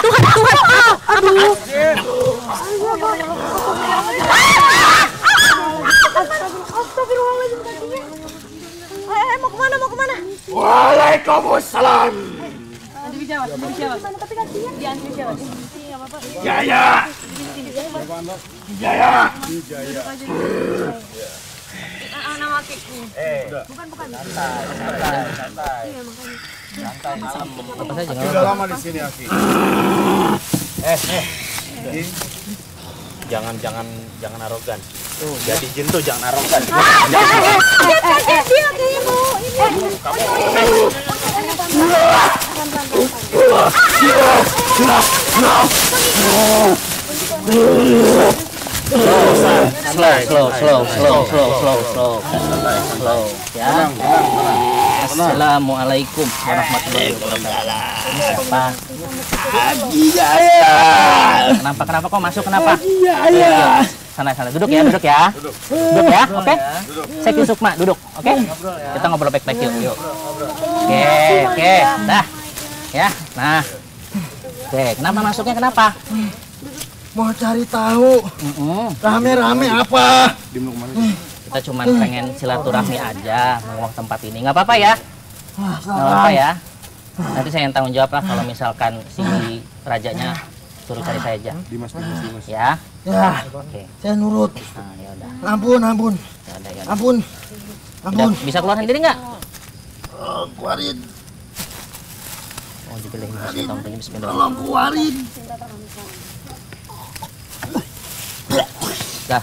mau kemana? Waalaikumsalam. Jaya. Apa saya jangan Sudah lama di sini, Aki. Jangan arogan. Tuh, jadi jin tuh jangan arogan. slow ya. Assalamualaikum warahmatullahi wabarakatuh. Ini siapa? Haji Jaya. Kenapa kok masuk kenapa? Sana duduk ya. Duduk ya. Oke. Saya Ki Sukma duduk. Oke. Kita ngobrol baik-baik yuk. Oke. Dah. Ya. Nah. Oke, kenapa masuknya kenapa? Mau cari tahu. Rame-rame apa? Kita cuma pengen silaturahmi aja ngomong tempat ini. Nggak apa-apa ya? Nggak apa-apa ya? Nanti saya yang tanggung jawab lah kalau misalkan si rajanya suruh cari saya aja. Dimas. Ya? Ya, Oke. saya nurut. Nah, ya udah. Ampun. Ya udah. Ampun. Udah, bisa keluar sendiri nggak? Keluarin. Oh, jadi lagi masih tampaknya bismillah. Tolong keluarin. Dah.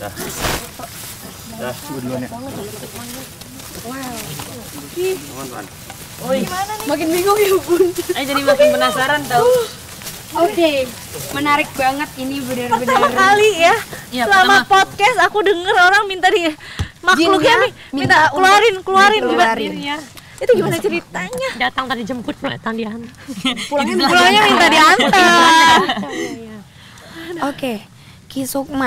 makin bingung ya Bun. Jadi makin penasaran tahu. Oke, menarik banget ini benar-benar. Pertama kali ya, Iya, selama pertama. podcast aku denger orang minta makhluknya nih minta keluarin Keluarin. itu gimana ceritanya? Datang tadi jemput, datang diantar. Pulangnya minta diantar. Oke, Ki Sukma.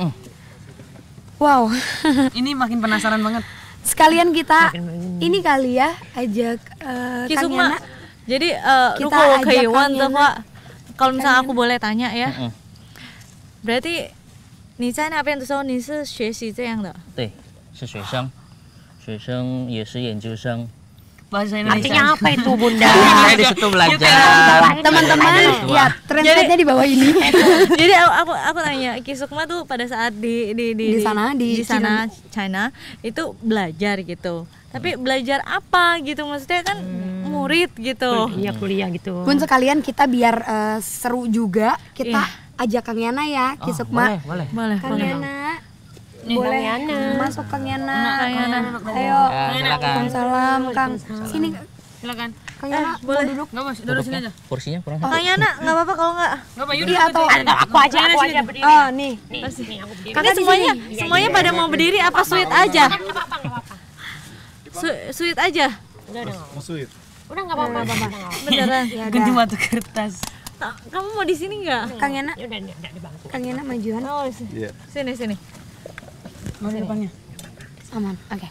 Wow. Ini makin penasaran banget. Sekalian kita ini kali ya ajak Kang Kisukma. Yana. Jadi Kita Ruko ajak Keiwan Kang tuh Yana. Kak. Kalau misalnya aku boleh tanya ya. Berarti 你在那边的时候你是学习这样的？ 对，是学生也是研究生。 bahasa Indonesia. Artinya apa itu Bunda? Saya di situ belajar. Teman-teman, ya translate-nya di bawah ini. Jadi aku nanya, Ki Sukma tuh pada saat di sana, di China itu belajar gitu. Tapi belajar apa gitu, maksudnya kan murid gitu. Iya, kuliah gitu. Pun sekalian kita biar seru juga, kita ajak Kang Yana ya, Ki Sukma. Boleh. Kang Yana. Boleh masuk Kang Yana. Ayo. Waalaikumsalam Kang. Sini Silakan. Kang Yana boleh duduk. Enggak Mas, duduk sini aja. Kursinya kurang Kang Yana nggak apa-apa kalau nggak. Enggak apa, Iya atau Aku aja berdiri. oh nih. Nih aku berdiri. Ini semuanya pada mau berdiri apa sweet aja? Enggak apa-apa. Sweet aja. Udah. Sweet. Udah enggak apa-apa. Beneran. Ya Ganti udah. batu kertas. Kamu mau di sini nggak? Kang Yana, Udah di bangku. Kang Yana majuan. Oh, Iya. sini. Mana depannya? Aman. Oke.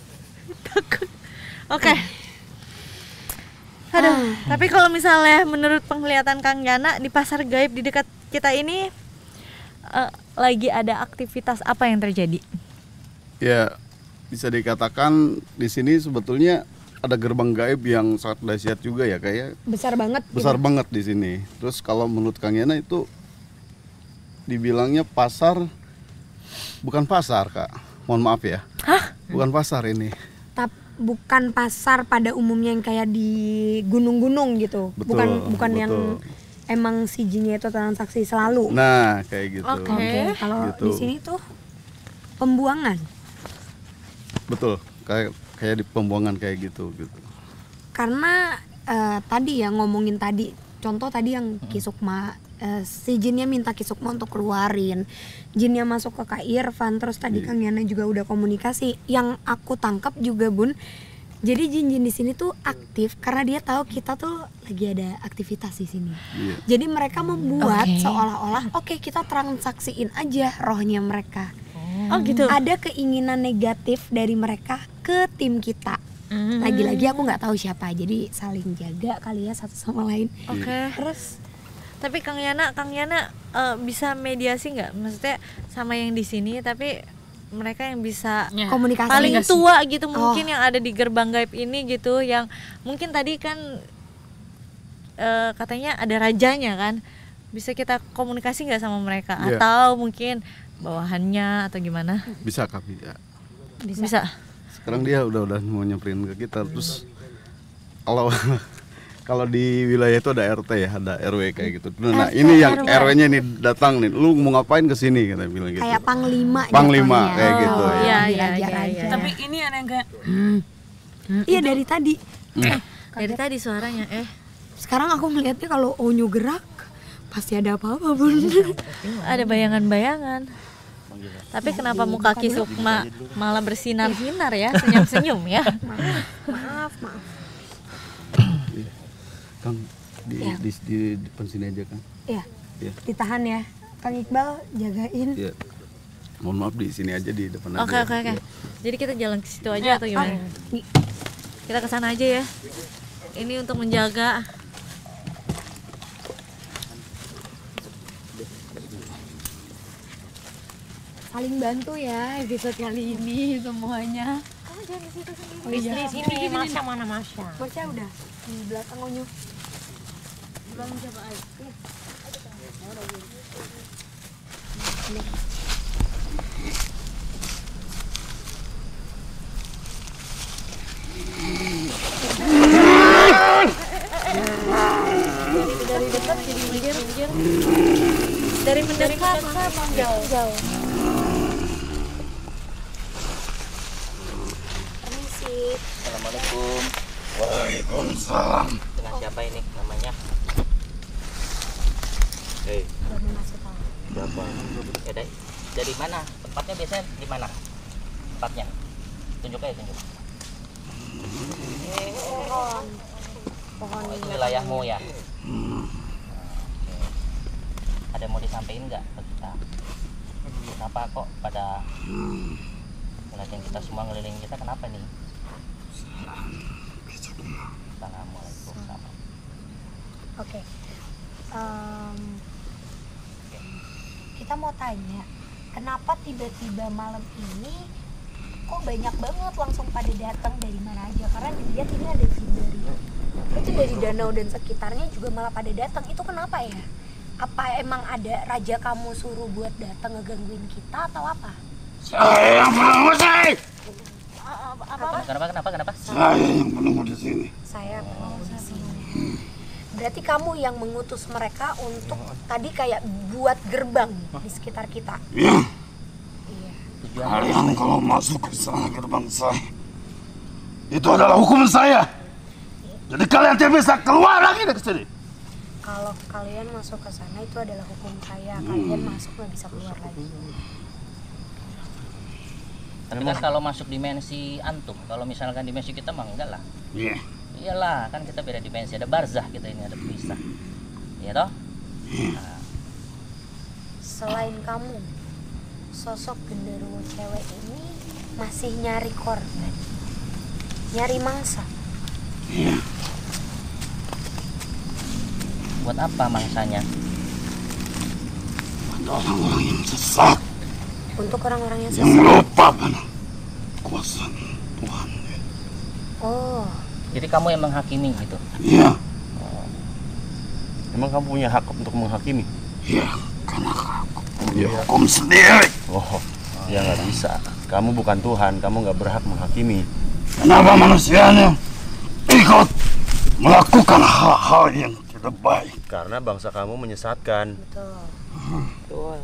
Oke. Aduh, tapi kalau misalnya menurut penglihatan Kang Yana di pasar gaib di dekat kita ini lagi ada aktivitas apa yang terjadi? Ya, bisa dikatakan di sini sebetulnya ada gerbang gaib yang sangat dahsyat juga ya, kayak Besar banget. besar banget di sini. Terus kalau menurut Kang Yana itu dibilangnya pasar, bukan pasar Kak, mohon maaf ya. Bukan pasar ini. Bukan pasar pada umumnya yang kayak di gunung-gunung gitu. Betul, bukan yang betul. emang si jinnya itu transaksi selalu. Nah kayak gitu. Oke, kalau Gitu. di sini tuh pembuangan. Betul, kayak di pembuangan kayak gitu. Karena tadi ya ngomongin tadi, contoh tadi yang Ki Sukma, si jinnya minta Ki Sukma untuk keluarin, jinnya masuk ke Kak Irfan, terus tadi Kang Yana juga udah komunikasi. Yang aku tangkap juga Bun, jadi jin-jin di sini tuh aktif karena dia tahu kita tuh lagi ada aktivitas di sini. Iya. Jadi mereka membuat seolah-olah oke, kita transaksiin aja rohnya mereka. Oh gitu. Ada keinginan negatif dari mereka ke tim kita. Lagi-lagi aku nggak tahu siapa, jadi saling jaga kali ya satu sama lain. Oke. Terus Tapi Kang Yana bisa mediasi nggak? Maksudnya sama yang di sini, tapi mereka yang bisa komunikasi paling tua gitu mungkin yang ada di gerbang gaib ini gitu, yang mungkin tadi kan katanya ada rajanya kan, bisa kita komunikasi nggak sama mereka? Iya. Atau mungkin bawahannya atau gimana? Bisa Kak, bisa. Bisa. Sekarang dia udah mau nyamperin ke kita. Terus kalau di wilayah itu ada RT ya, ada RW kayak gitu. Nah, ini yang RW-nya ini datang nih, lu mau ngapain ke sini, kata bilang gitu. kayak panglima Panglima jatuhnya. kayak gitu ya. Raja-raja. Tapi ini ada yang kayak Iya dari tadi. Dari tadi suaranya Sekarang aku melihatnya kalau Onyo gerak pasti ada apa-apa Bun. ada bayangan-bayangan. Tapi kenapa muka Ki Sukma malah bersinar-sinar ya, senyum-senyum ya? Maaf. Kang, di depan sini aja Kang. Iya. Iya. Ditahan ya. Kang Iqbal jagain. Iya. Mohon maaf di sini aja, di depan Oke. aja. Iya. Jadi kita jalan ke situ aja atau gimana? Kita ke sana aja ya. Ini untuk menjaga. Saling bantu ya episode kali ini semuanya. Kamu jangan di situ sendiri. Di sini Masya mana Masya? Masya udah di belakang Onyo. Dari dekat jadi minggir. Dari mendekat jauh. Assalamualaikum. Waalaikumsalam. Dengan siapa ini namanya? Siapa? Ya, dari mana? Tempatnya biasanya di mana? Tempatnya? Tunjuk aja, tunjuk. Pohon itu wilayahmu ya? Oke. Ada mau disampaikan nggak ke kita? Kenapa kok pada ngeliatin kita semua ngeliling kita, kenapa nih? Assalamualaikum. Oke. Kita mau tanya, kenapa tiba-tiba malam ini kok banyak banget langsung pada datang dari mana aja, karena dilihat ini ada jin dari itu dari danau dan sekitarnya juga malah pada datang. Itu kenapa ya? Apa emang ada raja kamu suruh buat datang ngegangguin kita atau apa? Saya yang menunggu saya. Kenapa? Saya yang menunggu di sini. Saya menunggu di sini. Berarti kamu yang mengutus mereka untuk tadi kayak buat gerbang di sekitar kita. Iya. Iya. Kalian kalau masuk ke sana gerbang saya, itu adalah hukuman saya. Jadi kalian tidak bisa keluar lagi dari sini. Kalau kalian masuk ke sana itu adalah hukum saya. Kalian masuk nggak bisa keluar lagi. Tapi kan kalau masuk dimensi antum, kalau misalkan dimensi kita mah enggak lah. Iya. Iyalah, kan kita beda dimensi, ada barzah kita ini, ada pisah. Iya toh? Nah, Selain kamu, sosok genderuwo cewek ini masih nyari korban, nyari mangsa. Iya. buat apa mangsanya? Buat orang-orang yang sesat. Untuk orang-orang yang Yang sesat. lupa pada kuasa Tuhan. Oh. Jadi kamu yang menghakimi gitu? Iya. Emang kamu punya hak untuk menghakimi? Iya, karena aku punya hukum sendiri. Oh, ya nggak bisa. Kamu bukan Tuhan, kamu nggak berhak menghakimi. Kenapa manusianya ikut melakukan hal-hal yang tidak baik? Karena bangsa kamu menyesatkan. Betul.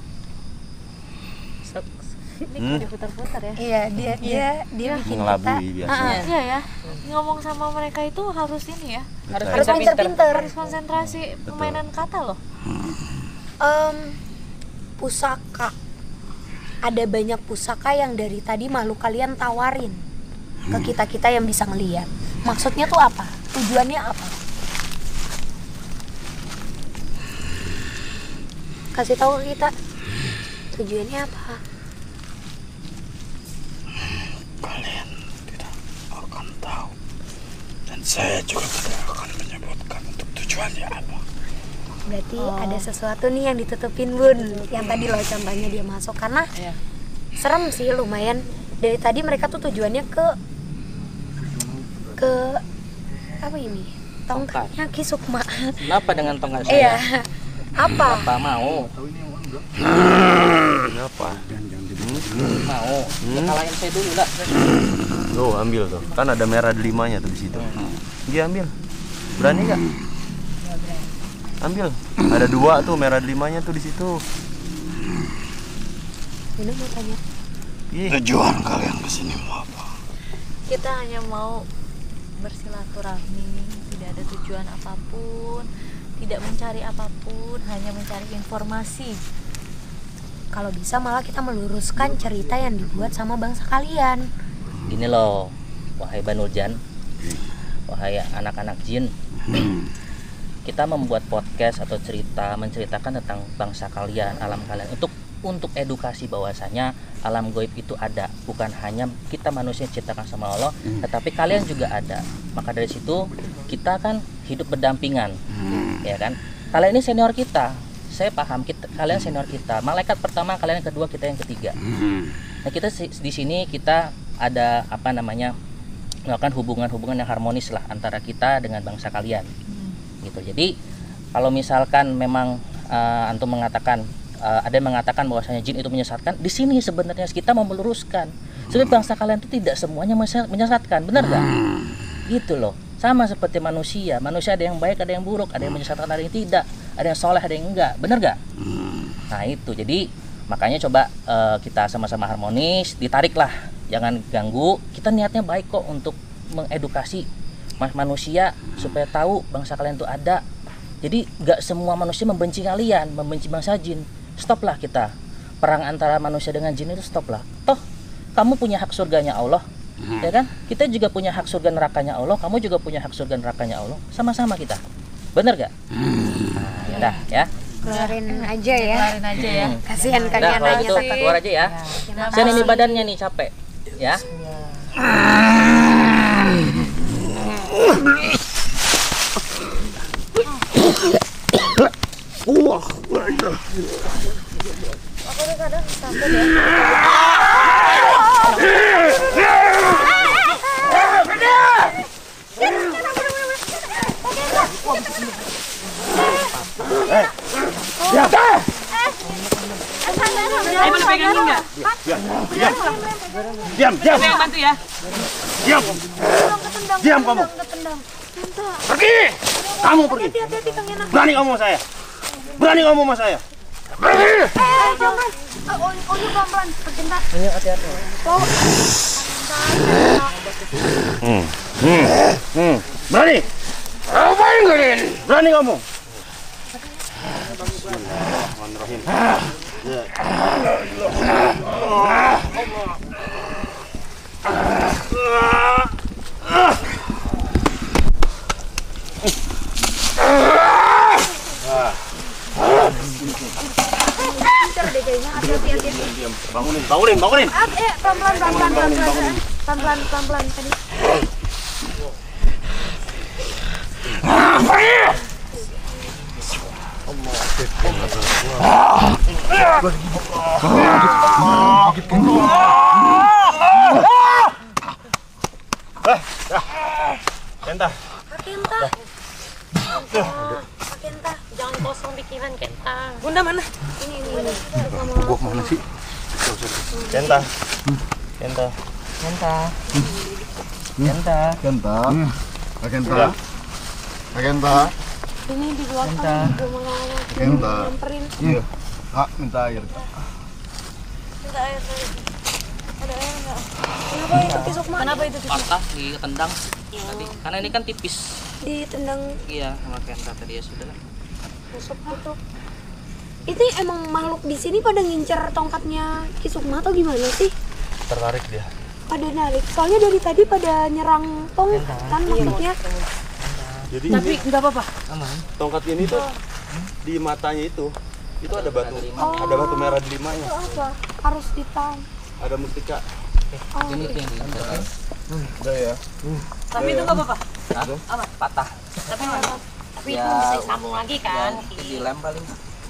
Ini diputar-putar ya. Iya, dia bikin Mengelabui kita. biasanya. Iya ya. Ngomong sama mereka itu harus ini ya. Harus pinter-pinter. Harus konsentrasi permainan kata loh. Pusaka. Ada banyak pusaka yang dari tadi makhluk kalian tawarin ke kita-kita yang bisa ngeliat. Maksudnya tuh apa? Tujuannya apa? Kasih tahu ke kita. Tujuannya apa? Kalian tidak akan tahu. Dan saya juga tidak akan menyebutkan untuk tujuannya apa. Berarti ada sesuatu nih yang ditutupin, Bun. Yang tadi loh contohnya dia masuk. Karena serem sih lumayan. Dari tadi mereka tuh tujuannya ke apa ini? Tongkatnya Ki Sukma. Kenapa dengan tongkat saya? Iya. Apa? Apa mau? Kenapa? Mau? Ya, kalahin saya dulu lah. Tuh ambil tuh, kan ada merah delimanya tuh di situ. Dia ambil. Berani nggak? Ambil. Ada 2 tuh merah delimanya tuh di situ. Ini mau tanya. Tujuan kalian kesini mau apa? Kita hanya mau bersilaturahmi, tidak ada tujuan apapun, tidak mencari apapun, hanya mencari informasi. Kalau bisa malah kita meluruskan cerita yang dibuat sama bangsa kalian. Gini loh, wahai Banul Jan, wahai anak-anak jin, kita membuat podcast atau cerita menceritakan tentang bangsa kalian, alam kalian untuk edukasi bahwasanya alam goib itu ada, bukan hanya kita manusia ciptakan sama Allah, tetapi kalian juga ada. Maka dari situ kita kan hidup berdampingan, ya kan? Kalian ini senior kita, saya paham. Kalian senior kita, malaikat pertama, kalian yang kedua, kita yang ketiga. Nah kita di sini kita ada apa namanya melakukan hubungan-hubungan yang harmonis lah antara kita dengan bangsa kalian, gitu. Jadi kalau misalkan memang antum mengatakan ada yang mengatakan bahwasanya jin itu menyesatkan, di sini sebenarnya kita mau meluruskan. Sebenarnya bangsa kalian itu tidak semuanya menyesatkan, benar nggak? Gitu loh. Sama seperti manusia ada yang baik, ada yang buruk, ada yang menyesatkan, ada yang tidak, ada yang soleh, ada yang enggak, benar nggak? Nah itu, jadi makanya coba kita sama-sama harmonis, ditariklah, jangan ganggu. Kita niatnya baik kok untuk mengedukasi manusia supaya tahu bangsa kalian itu ada. Jadi nggak semua manusia membenci kalian, membenci bangsa jin. Stoplah kita perang antara manusia dengan jin itu, stoplah. Toh kamu punya hak surganya Allah, ya kan? Kita juga punya hak surga nerakanya Allah, kamu juga punya hak surga nerakanya Allah, sama-sama kita, bener gak? Nah, dah ya. Keluarin aja ya. Keluarin aja ya. Kasihan Dah kalian kalau nanya gitu tetap. keluar aja ya. Saya ini badannya nih capek, ya. Aku kadang sakit ya. Diam. Saya yang bantu ya. Diam. Diam kamu. Pergi. Kamu pergi. Berani kamu sama saya. Berani kamu sama saya. Pergi. Jangan. Onyu pelan-pelan. Sebentar. Ayo hati-hati. Berani. Ngapain kalian? Berani kamu. Bangunin. Pelan-pelan tadi. Kenta. Jangan kosong pikiran, Kenta. Bunda mana? Gua mana sih? Kenta. Ini di belakang juga mau nyamperin. Iya. Kak, minta air. Minta air tadi. Ada air nggak? Kenapa itu Kisukma? Kenapa itu Kisukma? Patah ditendang tadi. Karena ini kan tipis. Ditendang Iya, sama Kenta tadi ya sudah. tusuk gitu. Itu emang makhluk di sini pada ngincer tongkatnya Kisukma atau gimana sih? Tertarik dia. Pada narik. Soalnya dari tadi pada nyerang tongkat kan maksudnya. Jadi Tapi ini nggak apa-apa. tongkat ini tuh di matanya itu ada batu. Ada batu merah di limanya. Itu apa? Harus ditam. Ada mustika. Ini tuh yang di Udah ya. Tapi itu nggak apa-apa. patah. Tapi itu bisa disambung lagi kan? Dilem paling.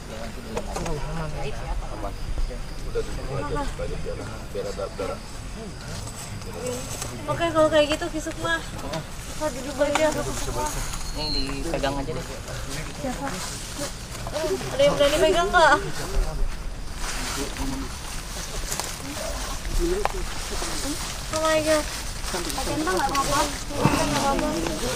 Oke, kalau kayak gitu Kisukma. Duduk aja. Ini dipegang aja deh. Siapa? Ada yang berani pegang nggak? Oh my god. Kenta nggak apa-apa. Nggak apa-apa.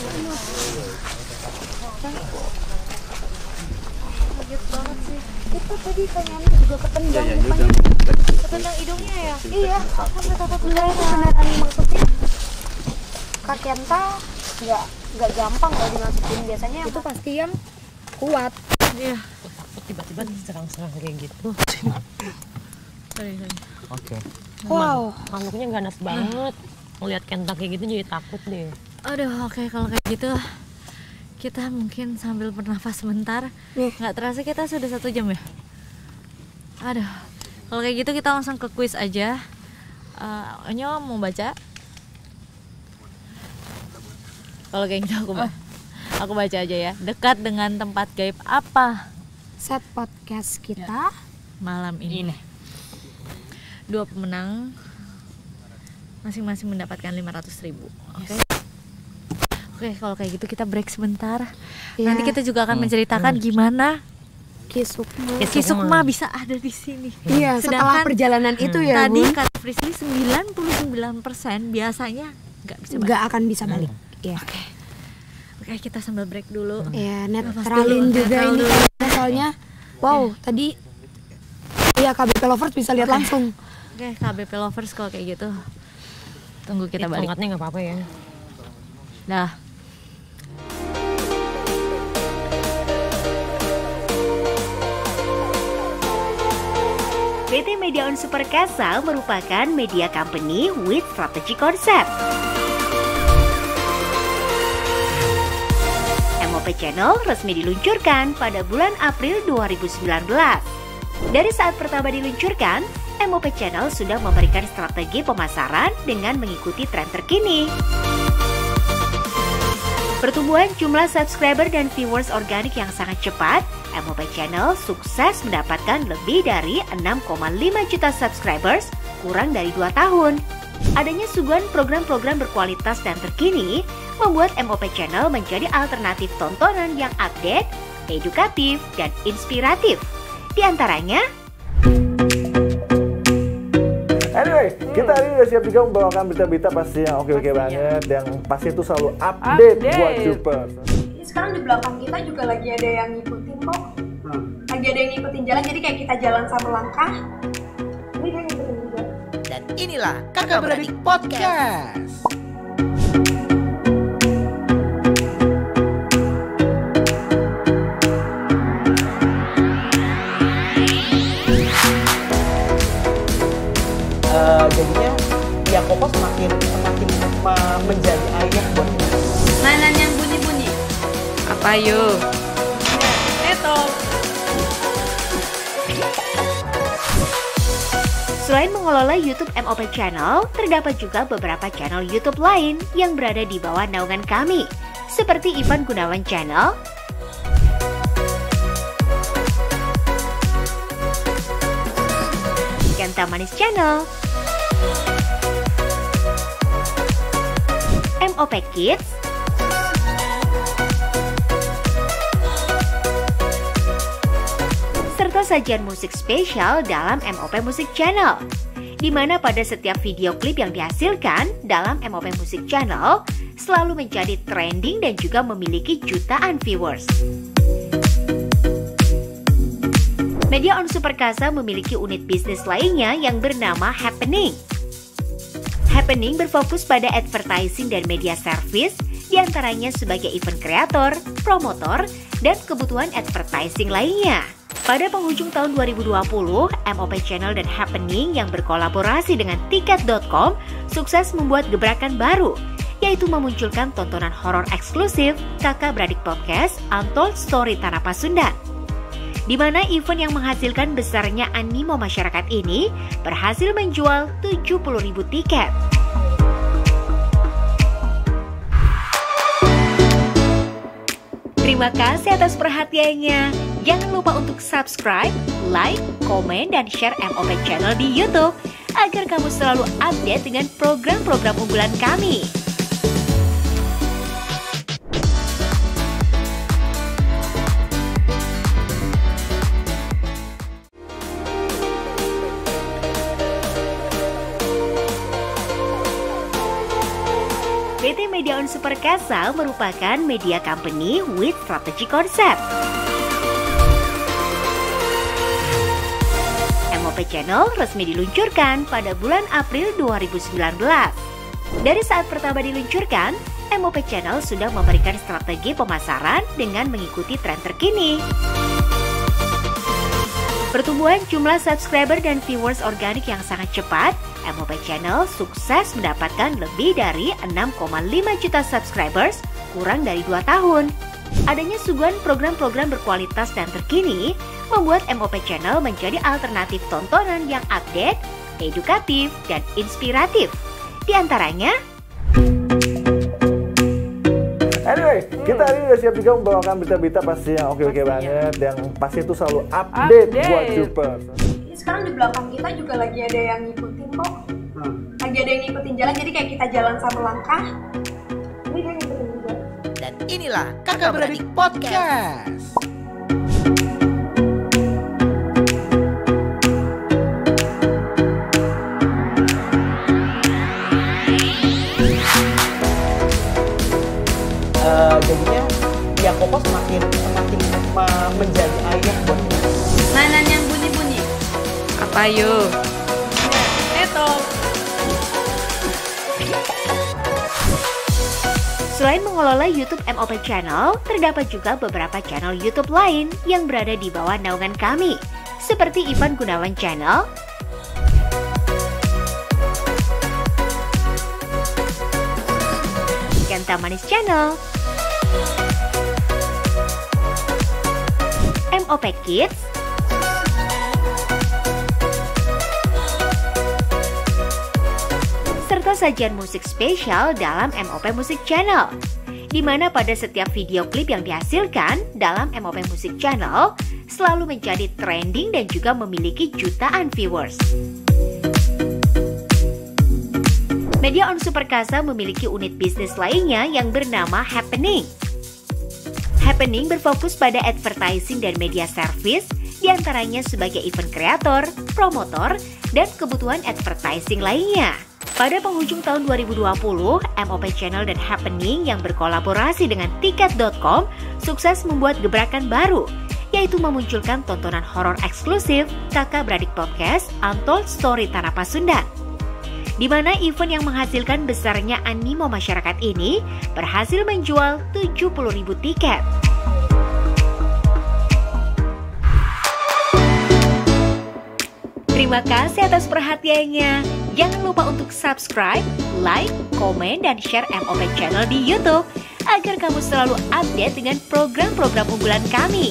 Kaget banget sih. Itu tadi kayaknya juga ketendang mukanya. Ketendang hidungnya ya? Iya, sampai takut beneran maksudnya. Kak Kenta nggak gampang kalau dimasukin, biasanya itu pasti yang kuat. Iya. Tiba-tiba diserang-serang kayak gitu. Oke. Wow. Makhluknya ganas banget. Ngeliat Kenta kayak gitu jadi takut deh. Aduh, oke, kalau kayak gitu kita mungkin sambil bernafas sebentar. Nggak terasa kita sudah 1 jam ya. Aduh, kalau kayak gitu kita langsung ke kuis aja. Onyo mau baca? Kalau kayak gitu aku baca aja ya. Dekat dengan tempat gaib apa Set podcast kita malam ini? 2 pemenang masing-masing mendapatkan 500.000. Oke. Oke, kalau kayak gitu kita break sebentar. Ya. Nanti kita juga akan menceritakan gimana Kisukma. bisa ada di sini. Iya, setelah perjalanan itu ya, tadi Bun, kata Frisly 99% biasanya nggak bisa balik. nggak akan bisa balik. Iya. Oke, kita sambil break dulu. Ya, Nafas netralin dulu, juga netral ini dulu. soalnya. Wow, tadi ya KBP Lovers bisa lihat langsung. Oke, KBP Lovers kalau kayak gitu. Tunggu kita balik. Tongkatnya nggak apa-apa ya. Dah. PT Media On Superkasa merupakan media company with strategy concept. MOP Channel resmi diluncurkan pada bulan April 2019. Dari saat pertama diluncurkan, MOP Channel sudah memberikan strategi pemasaran dengan mengikuti tren terkini. Pertumbuhan jumlah subscriber dan viewers organik yang sangat cepat, MOP Channel sukses mendapatkan lebih dari 6,5 juta subscribers kurang dari 2 tahun. Adanya suguhan program-program berkualitas dan terkini membuat MOP Channel menjadi alternatif tontonan yang update, edukatif, dan inspiratif. Di antaranya Anyway, kita hari ini udah siap juga membawakan berita-berita pasti yang oke-oke banget, yang pasti itu selalu update buat Troopers. Sekarang di belakang kita juga lagi ada yang ngikutin kok. Lagi ada yang ngikutin jalan, jadi kayak kita jalan satu langkah. Ini dia ngikutin juga. Dan inilah Kakak Beradik Podcast. Jadinya ya Koko semakin menjadi ayah buat Mainan yang bunyi-bunyi. Apa yuk? Itu. Selain mengelola YouTube MOP Channel, terdapat juga beberapa channel YouTube lain yang berada di bawah naungan kami, seperti Ivan Gunawan Channel, Ganta Manis Channel, MOP Kids, serta sajian musik spesial dalam MOP Musik Channel, di mana pada setiap video klip yang dihasilkan dalam MOP Musik Channel selalu menjadi trending dan juga memiliki jutaan viewers. Media On Superkasa memiliki unit bisnis lainnya yang bernama Happening. Happening berfokus pada advertising dan media service, diantaranya sebagai event kreator, promotor, dan kebutuhan advertising lainnya. Pada penghujung tahun 2020, MOP Channel dan Happening yang berkolaborasi dengan Tiket.com sukses membuat gebrakan baru, yaitu memunculkan tontonan horor eksklusif Kakak Beradik Podcast Untold Story Tanah Pasundan, di mana event yang menghasilkan besarnya animo masyarakat ini berhasil menjual 70.000 tiket. Terima kasih atas perhatiannya. Jangan lupa untuk subscribe, like, komen, dan share MOP Channel di YouTube agar kamu selalu update dengan program-program unggulan kami. PT Media On Superkasa merupakan media company with strategy concept. MOP Channel resmi diluncurkan pada bulan April 2019. Dari saat pertama diluncurkan, MOP Channel sudah memberikan strategi pemasaran dengan mengikuti tren terkini. Pertumbuhan jumlah subscriber dan viewers organik yang sangat cepat, MOP Channel sukses mendapatkan lebih dari 6,5 juta subscribers kurang dari 2 tahun. Adanya suguhan program-program berkualitas dan terkini membuat MOP Channel menjadi alternatif tontonan yang update, edukatif, dan inspiratif. Di antaranya, Anyway, kita hari ini udah siap juga membawakan berita-berita pasti yang oke-oke banget, yang pasti itu selalu update buat Troopers. Sekarang di belakang kita juga lagi ada yang ngikutin kok. Lagi ada yang ngikutin jalan, jadi kayak kita jalan satu langkah. Ini dia ngikutin juga. Dan inilah Kakak Beradik Podcast. Jadinya ya Koko semakin menjadi ayah buat Mainan yang bunyi-bunyi. Apa yuk? Itu. selain mengelola YouTube MOP Channel, terdapat juga beberapa channel YouTube lain yang berada di bawah naungan kami, seperti Ivan Gunawan Channel, Ganta Manis Channel, MOP Kids, serta sajian musik spesial dalam MOP Musik Channel, di mana pada setiap video klip yang dihasilkan dalam MOP Musik Channel selalu menjadi trending dan juga memiliki jutaan viewers. Media On Superkasa memiliki unit bisnis lainnya yang bernama Happening. Happening berfokus pada advertising dan media service, diantaranya sebagai event kreator, promotor, dan kebutuhan advertising lainnya. Pada penghujung tahun 2020, MOP Channel dan Happening yang berkolaborasi dengan Tiket.com sukses membuat gebrakan baru, yaitu memunculkan tontonan horor eksklusif Kakak Beradik Podcast Untold Story Tanah Pasundan, di mana event yang menghasilkan besarnya animo masyarakat ini berhasil menjual 70.000 tiket. Terima kasih atas perhatiannya. Jangan lupa untuk subscribe, like, komen, dan share MOP Channel di YouTube agar kamu selalu update dengan program-program unggulan kami.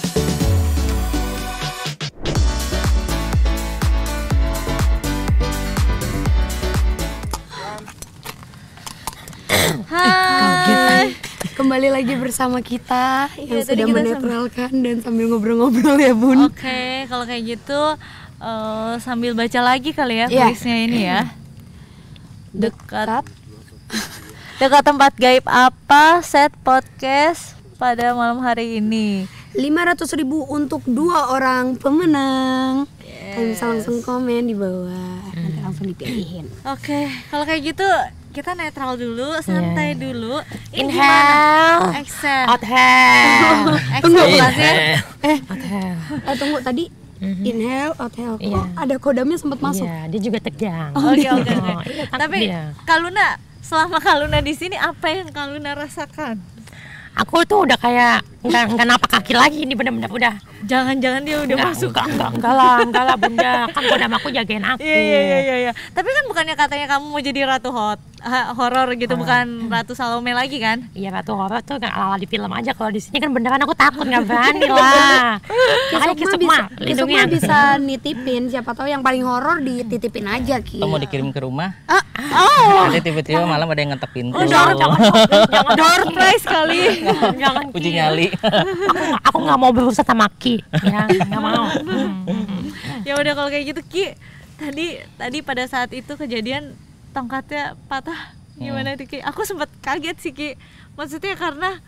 Hai, kembali lagi bersama kita yang sudah menetralkan dan sambil ngobrol-ngobrol ya Bun. Oke, kalau kayak gitu sambil baca lagi kali ya tulisnya ini ya. Dekat tempat gaib apa set podcast pada malam hari ini. 500.000 untuk 2 orang pemenang. Kalian bisa langsung komen di bawah. Nanti langsung dipilihin. Oke, kalau kayak gitu kita netral dulu, santai dulu. Inhale, exhale, Tunggu, exhale. tunggu tadi. Inhale, exhale. Kok ada kodamnya sempat masuk? Iya, dia juga tegang. Oke. Tapi Kak Luna, selama Kak Luna di sini apa yang Kak Luna rasakan? Aku tuh udah kayak nggak napak kaki lagi, ini bener-bener udah. Jangan-jangan dia udah masuk. Enggak lah Bunda, kan kodam aku jagain aku. Iya. Tapi kan bukannya katanya kamu mau jadi ratu horor gitu, bukan Ratu Salome lagi kan? Iya, ratu horor tuh ala-ala di film aja. Kalau di sini kan beneran aku takut, nggak berani lah. Makanya Kisukma bisa nitipin, siapa tahu yang paling horor dititipin aja Ki. Atau mau dikirim ke rumah? Nanti tiba-tiba malam ada yang ngetok pintu. Jangan door prize kali. Jangan Uji nyali. Aku nggak mau berusaha sama Ki. Ya, nggak mau. Ya udah kalau kayak gitu Ki, tadi pada saat itu kejadian tongkatnya patah, gimana tuh Ki? Aku sempat kaget sih Ki. Maksudnya karena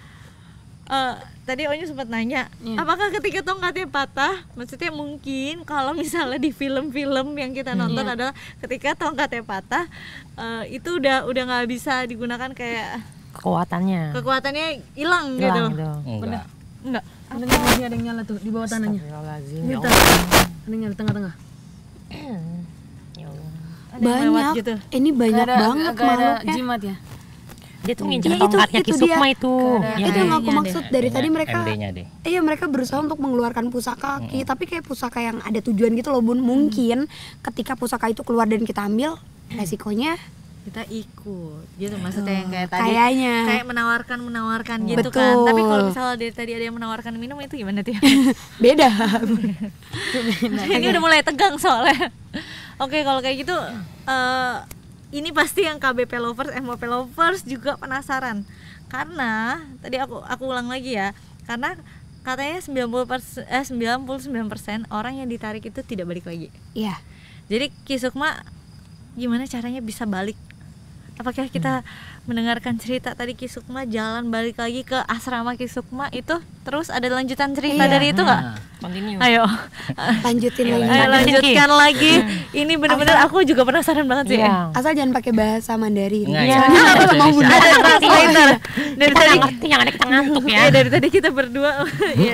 tadi Onyu sempat nanya, apakah ketika tongkatnya patah, maksudnya mungkin kalau misalnya di film-film yang kita nonton adalah ketika tongkatnya patah, itu udah nggak bisa digunakan, kayak kekuatannya hilang gitu. Enggak. Dengar masih ada yang nyala tuh di bawah tanahnya. Astagfirullahaladzim. Ada yang nyala di tengah-tengah. Banyak gitu. Ini banyak banget Gak ada makhluknya. jimat ya. Dia tuh ngincer tongkatnya Kisukma itu. Itu yang aku maksud dari tadi mereka. MD-nya deh. Iya, mereka berusaha untuk mengeluarkan pusaka Ki, tapi kayak pusaka yang ada tujuan gitu loh Bun. Mungkin ketika pusaka itu keluar dan kita ambil, resikonya kita ikut gitu, maksudnya yang kayak tadi kayaknya kayak menawarkan gitu kan. Tapi kalau misalnya dari tadi ada yang menawarkan minum, itu gimana tuh? beda. Ini udah mulai tegang soalnya. Oke, kalau kayak gitu ini pasti yang KBP lovers, MOP lovers juga penasaran. Karena tadi aku ulang lagi ya, karena katanya 99% orang yang ditarik itu tidak balik lagi. Iya. Jadi Kisukma gimana caranya bisa balik? Apakah kita mendengarkan cerita tadi Kisukma jalan balik lagi ke asrama Kisukma itu, terus ada lanjutan cerita dari itu nggak? Continue. Ayo Lanjutin lagi. lanjutkan lagi. Ini benar-benar aku juga penasaran banget sih. Asal jangan pakai bahasa Mandarin. Mau ada translator. Dari tadi ngerti, yang ada kita ngantuk ya. Dari tadi kita berdua. Iya.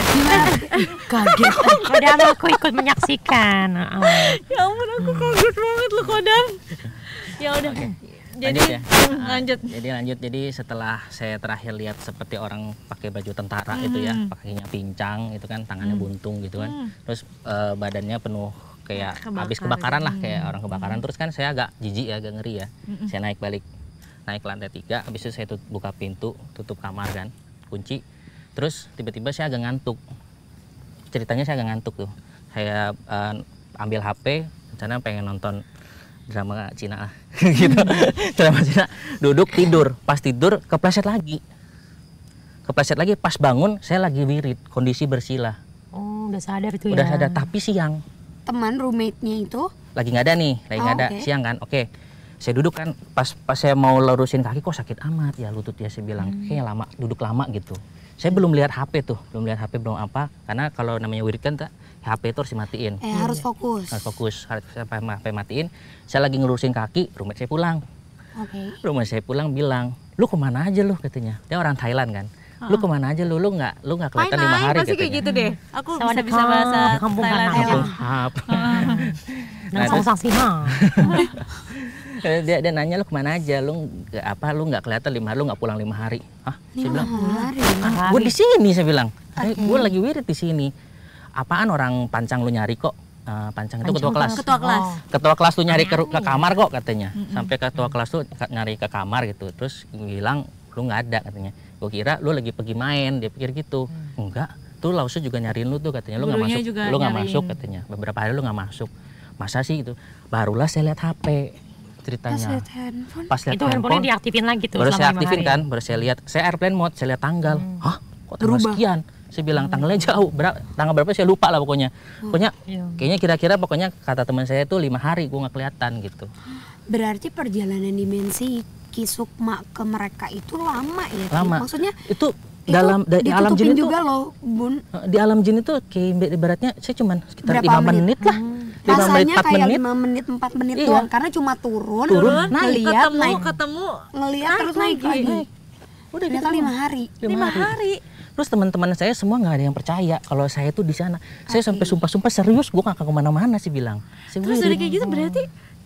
Kaget. Kodam aku ikut menyaksikan. Ya ampun, aku kaget banget loh Kodam. Ya udah. Jadi lanjut. Jadi setelah saya terakhir lihat seperti orang pakai baju tentara itu ya, kakinya pincang itu kan, tangannya buntung gitu kan. Terus badannya penuh kayak habis kebakaran lah, kayak orang kebakaran. Terus kan saya agak jijik ya, agak ngeri ya. Saya naik ke lantai 3, habis itu saya buka pintu, tutup kamar kan, kunci. Terus tiba-tiba saya agak ngantuk. Ceritanya saya agak ngantuk tuh. Saya ambil HP, rencana pengen nonton drama Cina gitu. Drama Cina, duduk tidur, pas tidur kepleset lagi, pas bangun saya lagi wirid, kondisi bersila. Oh, udah sadar itu ya. Udah sadar, tapi siang. Teman roommate-nya itu Lagi nggak ada nih, siang kan. Oke. Saya duduk kan, pas saya mau lurusin kaki kok sakit amat ya lutut ya, saya bilang kayak duduk lama gitu. Saya belum lihat HP tuh, belum apa, karena kalau namanya wirid kan HP itu harus dimatiin. Harus fokus. Harus fokus, harus sampai matiin. Saya lagi ngelurusin kaki, roommate saya pulang. Roommate saya pulang bilang, lu kemana aja lu katanya. Dia orang Thailand kan. Lu kemana aja lu nggak kelihatan 5 hari pasti katanya. kayak gitu deh. Aku bisa bahasa Thailand. Dia nanya lu kemana aja, lu nggak kelihatan 5 hari, lu nggak pulang 5 hari. Saya bilang, gue di sini, saya bilang, gue lagi wirid di sini. Apaan orang Pancang lu nyari kok? Pancang itu ketua kelas. Ketua kelas tuh nyari ke kamar kok katanya. Sampai ketua kelas tuh nyari ke kamar gitu. Terus bilang lu nggak ada katanya. Gue kira lu lagi pergi main, dia pikir gitu. Enggak, tuh Lausu juga nyariin lu tuh katanya. Lu nggak masuk katanya. Beberapa hari lu nggak masuk. Masa sih gitu? Barulah saya lihat HP ceritanya. Pas lihat itu handphonenya diaktifin lagi tuh. Baru saya aktifin kan, baru saya lihat. Saya airplane mode, saya lihat tanggal. Hah? Kok tanggal sekian? Saya bilang tanggalnya jauh. Tanggal berapa saya lupa lah pokoknya. Pokoknya kayaknya kira-kira pokoknya kata teman saya itu 5 hari gue nggak kelihatan gitu. Berarti perjalanan dimensi Kisukma ke mereka itu lama ya? Lama. Maksudnya itu dalam di alam jin itu juga loh, Bun. Di alam jin itu kayak ibaratnya saya cuma sekitar 5 menit lah. 5 Rasanya menit, 4 kayak menit. 5 menit, 4 menit doang. Karena cuma turun ngeliat, ketemu, ngeliat terus naik lagi. Udah ternyata 5 hari. 5 hari. Terus teman-teman saya semua nggak ada yang percaya kalau saya tuh di sana. Saya sampai sumpah-sumpah serius, gue nggak akan kemana-mana sih bilang. Terus dari kayak gitu berarti,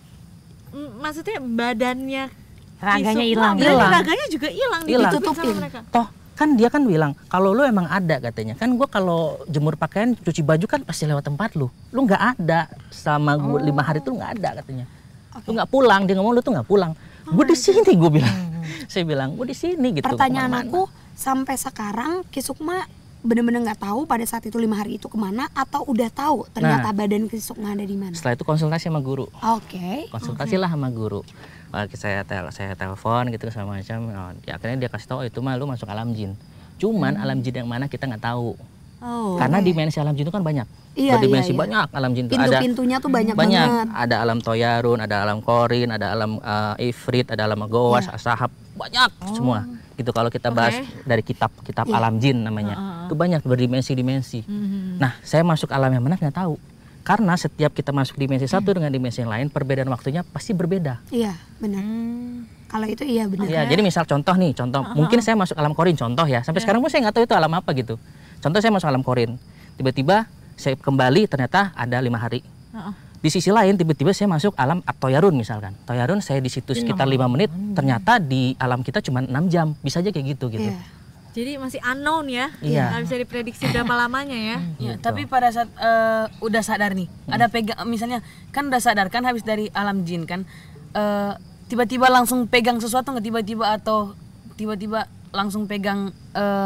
maksudnya badannya, raganya hilang. Raganya juga hilang, ditutupin. Toh kan dia kan bilang kalau lu emang ada katanya. Kan gue kalau jemur pakaian, cuci baju kan pasti lewat tempat lu. Lu nggak ada sama gue 5 hari tuh nggak ada katanya. Lu nggak pulang, dia ngomong lu tuh nggak pulang. Gue di sini, gue bilang. Saya bilang gue di sini gitu. Pertanyaan aku sampai sekarang Kisukma bener-bener nggak tahu pada saat itu 5 hari itu kemana atau udah tahu ternyata badan Kisukma ada di mana? Setelah itu konsultasi sama guru. Konsultasi lah sama guru. Saya telepon gitu sama macam. Akhirnya dia kasih tahu itu mah lu masuk alam jin. Cuman alam jin yang mana kita nggak tahu. Karena dimensi alam jin itu kan banyak. Dimensi banyak alam jin itu. Pintu-pintunya tuh banyak banget. Ada alam Toyarun, ada alam Korin, ada alam Ifrit, ada alam Gowas, Asahab, banyak semua. Gitu kalau kita bahas dari kitab alam jin namanya. Itu banyak berdimensi-dimensi. Nah, saya masuk alam yang mana nggak tahu. Karena setiap kita masuk dimensi satu dengan dimensi yang lain, perbedaan waktunya pasti berbeda. Iya, benar. Kalau itu iya benar. Iya, jadi misal contoh, mungkin saya masuk alam Korin contoh ya. Sampai sekarang pun saya nggak tahu itu alam apa gitu. Contoh saya masuk alam Korin, tiba-tiba saya kembali ternyata ada 5 hari. Di sisi lain tiba-tiba saya masuk alam Toyarun misalkan. Toyarun saya di situ sekitar 5 menit, ternyata di alam kita cuma 6 jam. Bisa aja kayak gitu. Jadi masih unknown ya, nggak bisa diprediksi berapa lamanya ya. Tapi pada saat udah sadar nih, ada pegang, misalnya kan udah sadar kan habis dari alam jin kan, tiba-tiba langsung pegang sesuatu nggak tiba-tiba atau tiba-tiba langsung pegang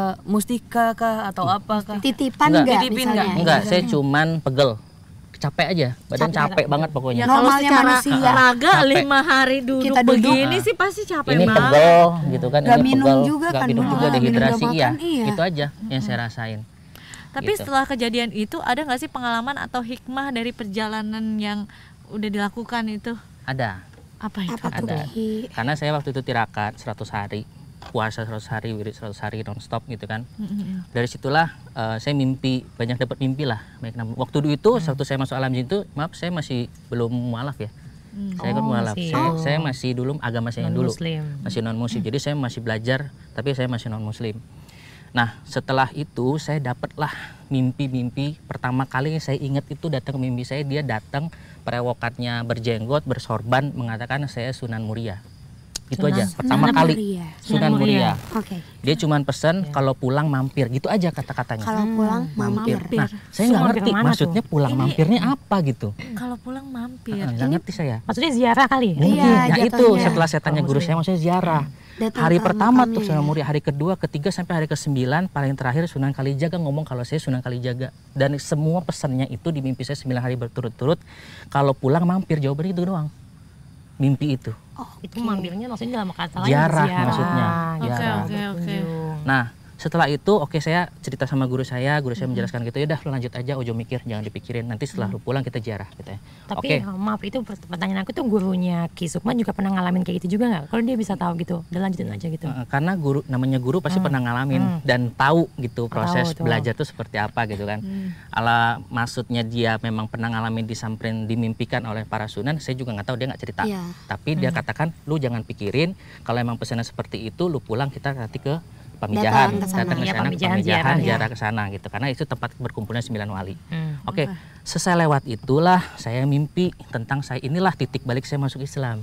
mustika kah atau apa kah? Titipan nggak? Enggak, saya cuman pegel. Capek aja, badan capek banget pokoknya. Ya, kalau secara raga 5 hari duduk begini sih pasti capek ini banget. Pegel gitu kan, gak ini minum pegel, juga gak kan, minum juga dehidrasi ya. Itu aja yang saya rasain. Tapi gitu. Setelah kejadian itu ada nggak sih pengalaman atau hikmah dari perjalanan yang udah dilakukan itu? Ada. Apa itu? Ada. Karena saya waktu itu tirakat 100 hari. Puasa 100 hari, wirid 100 hari non-stop gitu kan. Dari situlah saya mimpi, banyak dapat mimpi lah. Waktu itu, waktu saya masuk alam jin itu, maaf saya masih belum mualaf ya. Saya kan mualaf. Saya masih dulu agama saya yang dulu. Masih non-muslim. Jadi saya masih belajar, tapi saya masih non-muslim. Nah, setelah itu saya dapatlah mimpi-mimpi. Pertama kali saya ingat itu datang ke mimpi saya, dia datang perewokatnya berjenggot, bersorban, mengatakan saya Sunan Muria. Gitu aja, pertama kali Sunan Muria. Dia cuman pesan kalau pulang mampir, gitu aja kata-katanya. Kalau pulang mampir. Nah, saya nggak ngerti maksudnya pulang mampirnya apa gitu. Kalau pulang mampir. Nggak ngerti saya. Maksudnya ziarah kali ya? Mungkin, ya itu setelah saya tanya guru saya maksudnya ziarah. Hari pertama tuh Sunan Muria, hari kedua, ketiga sampai hari ke-9, paling terakhir Sunan Kalijaga ngomong kalau saya Sunan Kalijaga. Dan semua pesannya itu di mimpi saya 9 hari berturut-turut. Kalau pulang mampir, jawabannya itu doang. Mimpi itu. Itu mampirnya maksudnya dalam kata lain ziarah maksudnya. Oke. Nah, Setelah itu oke, saya cerita sama guru saya menjelaskan gitu, ya udah lu lanjut aja, ojo mikir, jangan dipikirin, nanti setelah lu pulang kita ziarah gitu ya. Tapi maaf, itu pertanyaan aku tuh, gurunya Ki Sukma juga pernah ngalamin kayak gitu juga nggak? Kalau dia bisa tahu gitu, udah lanjutin aja gitu. Karena namanya guru pasti pernah ngalamin dan tahu gitu proses belajar tuh seperti apa gitu kan. Maksudnya dia memang pernah ngalamin disamperin, dimimpikan oleh para sunan, saya juga nggak tahu, dia nggak cerita. Tapi dia katakan, lu jangan pikirin, kalau emang pesanan seperti itu, lu pulang kita nanti ke Pamijahan, datang ke sana, Pamijahan, ziarah ke sana gitu, karena itu tempat berkumpulnya 9 wali. Oke, selesai lewat itulah saya mimpi tentang inilah titik balik saya masuk Islam.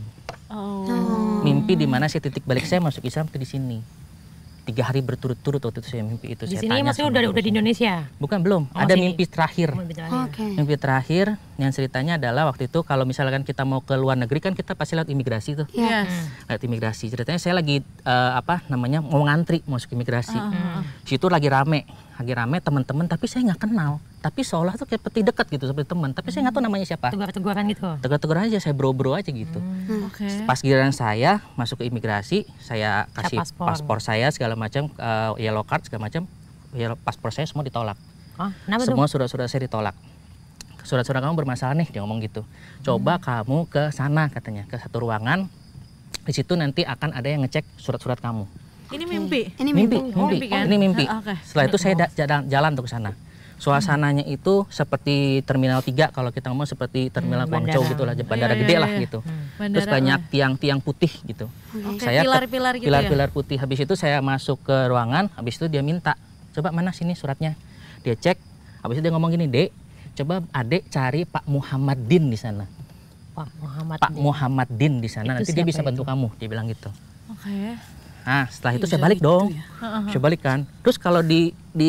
Mimpi di mana titik balik saya masuk Islam itu di sini. 3 hari berturut-turut waktu itu saya mimpi itu. Di sini maksudnya udah di Indonesia? Bukan, belum. Ada mimpi terakhir. Mimpi terakhir yang ceritanya adalah waktu itu kalau misalkan kita mau ke luar negeri kan kita pasti lewat imigrasi tuh. Lewat imigrasi. Ceritanya saya lagi mau ngantri masuk imigrasi. Situ lagi rame teman-teman, tapi saya nggak kenal. Tapi seolah tuh kayak peti dekat gitu seperti teman. Tapi saya nggak tahu namanya siapa. Tegur-teguran gitu. Tegur-teguran aja, saya bro-bro aja gitu. Pas giliran saya masuk ke imigrasi, saya kasih paspor saya segala macam, yellow card segala macam, paspor saya semua ditolak. Semua surat-surat saya ditolak. Surat-surat kamu bermasalah nih, dia ngomong gitu. Coba kamu ke sana katanya, ke satu ruangan. Di situ nanti akan ada yang ngecek surat-surat kamu. Ini mimpi. Ini mimpi. Kan? Ini mimpi. Setelah itu saya jalan tuh ke sana. Suasananya itu seperti Terminal 3, kalau kita ngomong seperti Terminal Guangzhou gitulah, bandara gede lah gitu. Terus banyak tiang-tiang putih gitu. Saya pilar-pilar gitu pilar-pilar putih. Habis itu saya masuk ke ruangan, habis itu dia minta, coba mana sini suratnya. Dia cek, habis itu dia ngomong gini, Dek, coba Adek cari Pak Muhammadin di sana. Pak Muhammadin di sana, nanti dia bisa bantu kamu, dia bilang gitu. Nah, setelah itu saya balik dong. Saya balik kan. Terus kalau di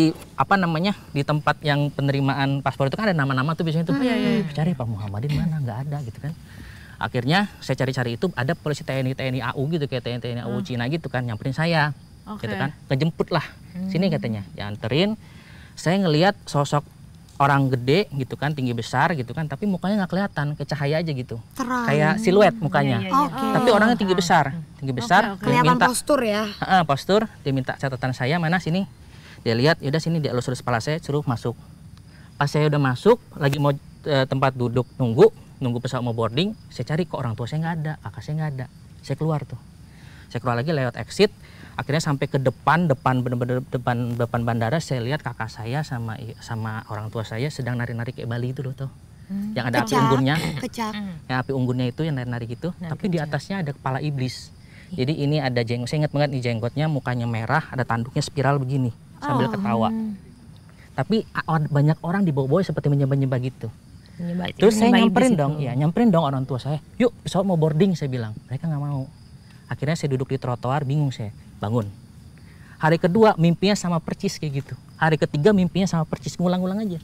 tempat yang penerimaan paspor itu kan ada nama-nama tuh biasanya tuh. Cari Pak Muhammadin mana, nggak ada gitu kan. Akhirnya saya cari-cari itu, ada polisi TNI AU gitu, kayak TNI AU Cina gitu kan, nyamperin saya. Gitu kan. Ngejemput lah. Sini katanya, dianterin. Saya ngelihat sosok orang gede gitu kan, tinggi besar gitu kan, tapi mukanya nggak kelihatan, kayak cahaya aja gitu. Kayak siluet mukanya. Tapi orangnya tinggi besar. Dia kelihatan minta postur ya. Postur, dia minta catatan saya, mana sini. Dia lihat, yaudah sini, dia elus kepala saya, suruh masuk. Pas saya udah masuk, lagi mau tempat duduk nunggu pesawat mau boarding, saya cari kok orang tua saya nggak ada, kakak saya nggak ada. Saya keluar tuh. Saya keluar lagi lewat exit. Akhirnya sampai ke depan bandara, saya lihat kakak saya sama orang tua saya sedang nari-nari kayak Bali itu loh tuh. Yang ada api unggunnya. Yang api unggunnya itu yang nari-nari gitu, tapi di atasnya ada kepala iblis. Jadi ini ada jenggot, saya ingat banget nih jenggotnya, mukanya merah, ada tanduknya spiral begini sambil ketawa. Tapi banyak orang di bawah-bawah seperti menyembah-nyembah gitu. Terus saya nyamperin dong orang tua saya. Yuk, pesawat mau boarding, saya bilang. Mereka nggak mau. Akhirnya saya duduk di trotoar, bingung saya. Bangun. Hari kedua mimpinya sama percis kayak gitu. Hari ketiga mimpinya sama percis, ngulang-ngulang aja.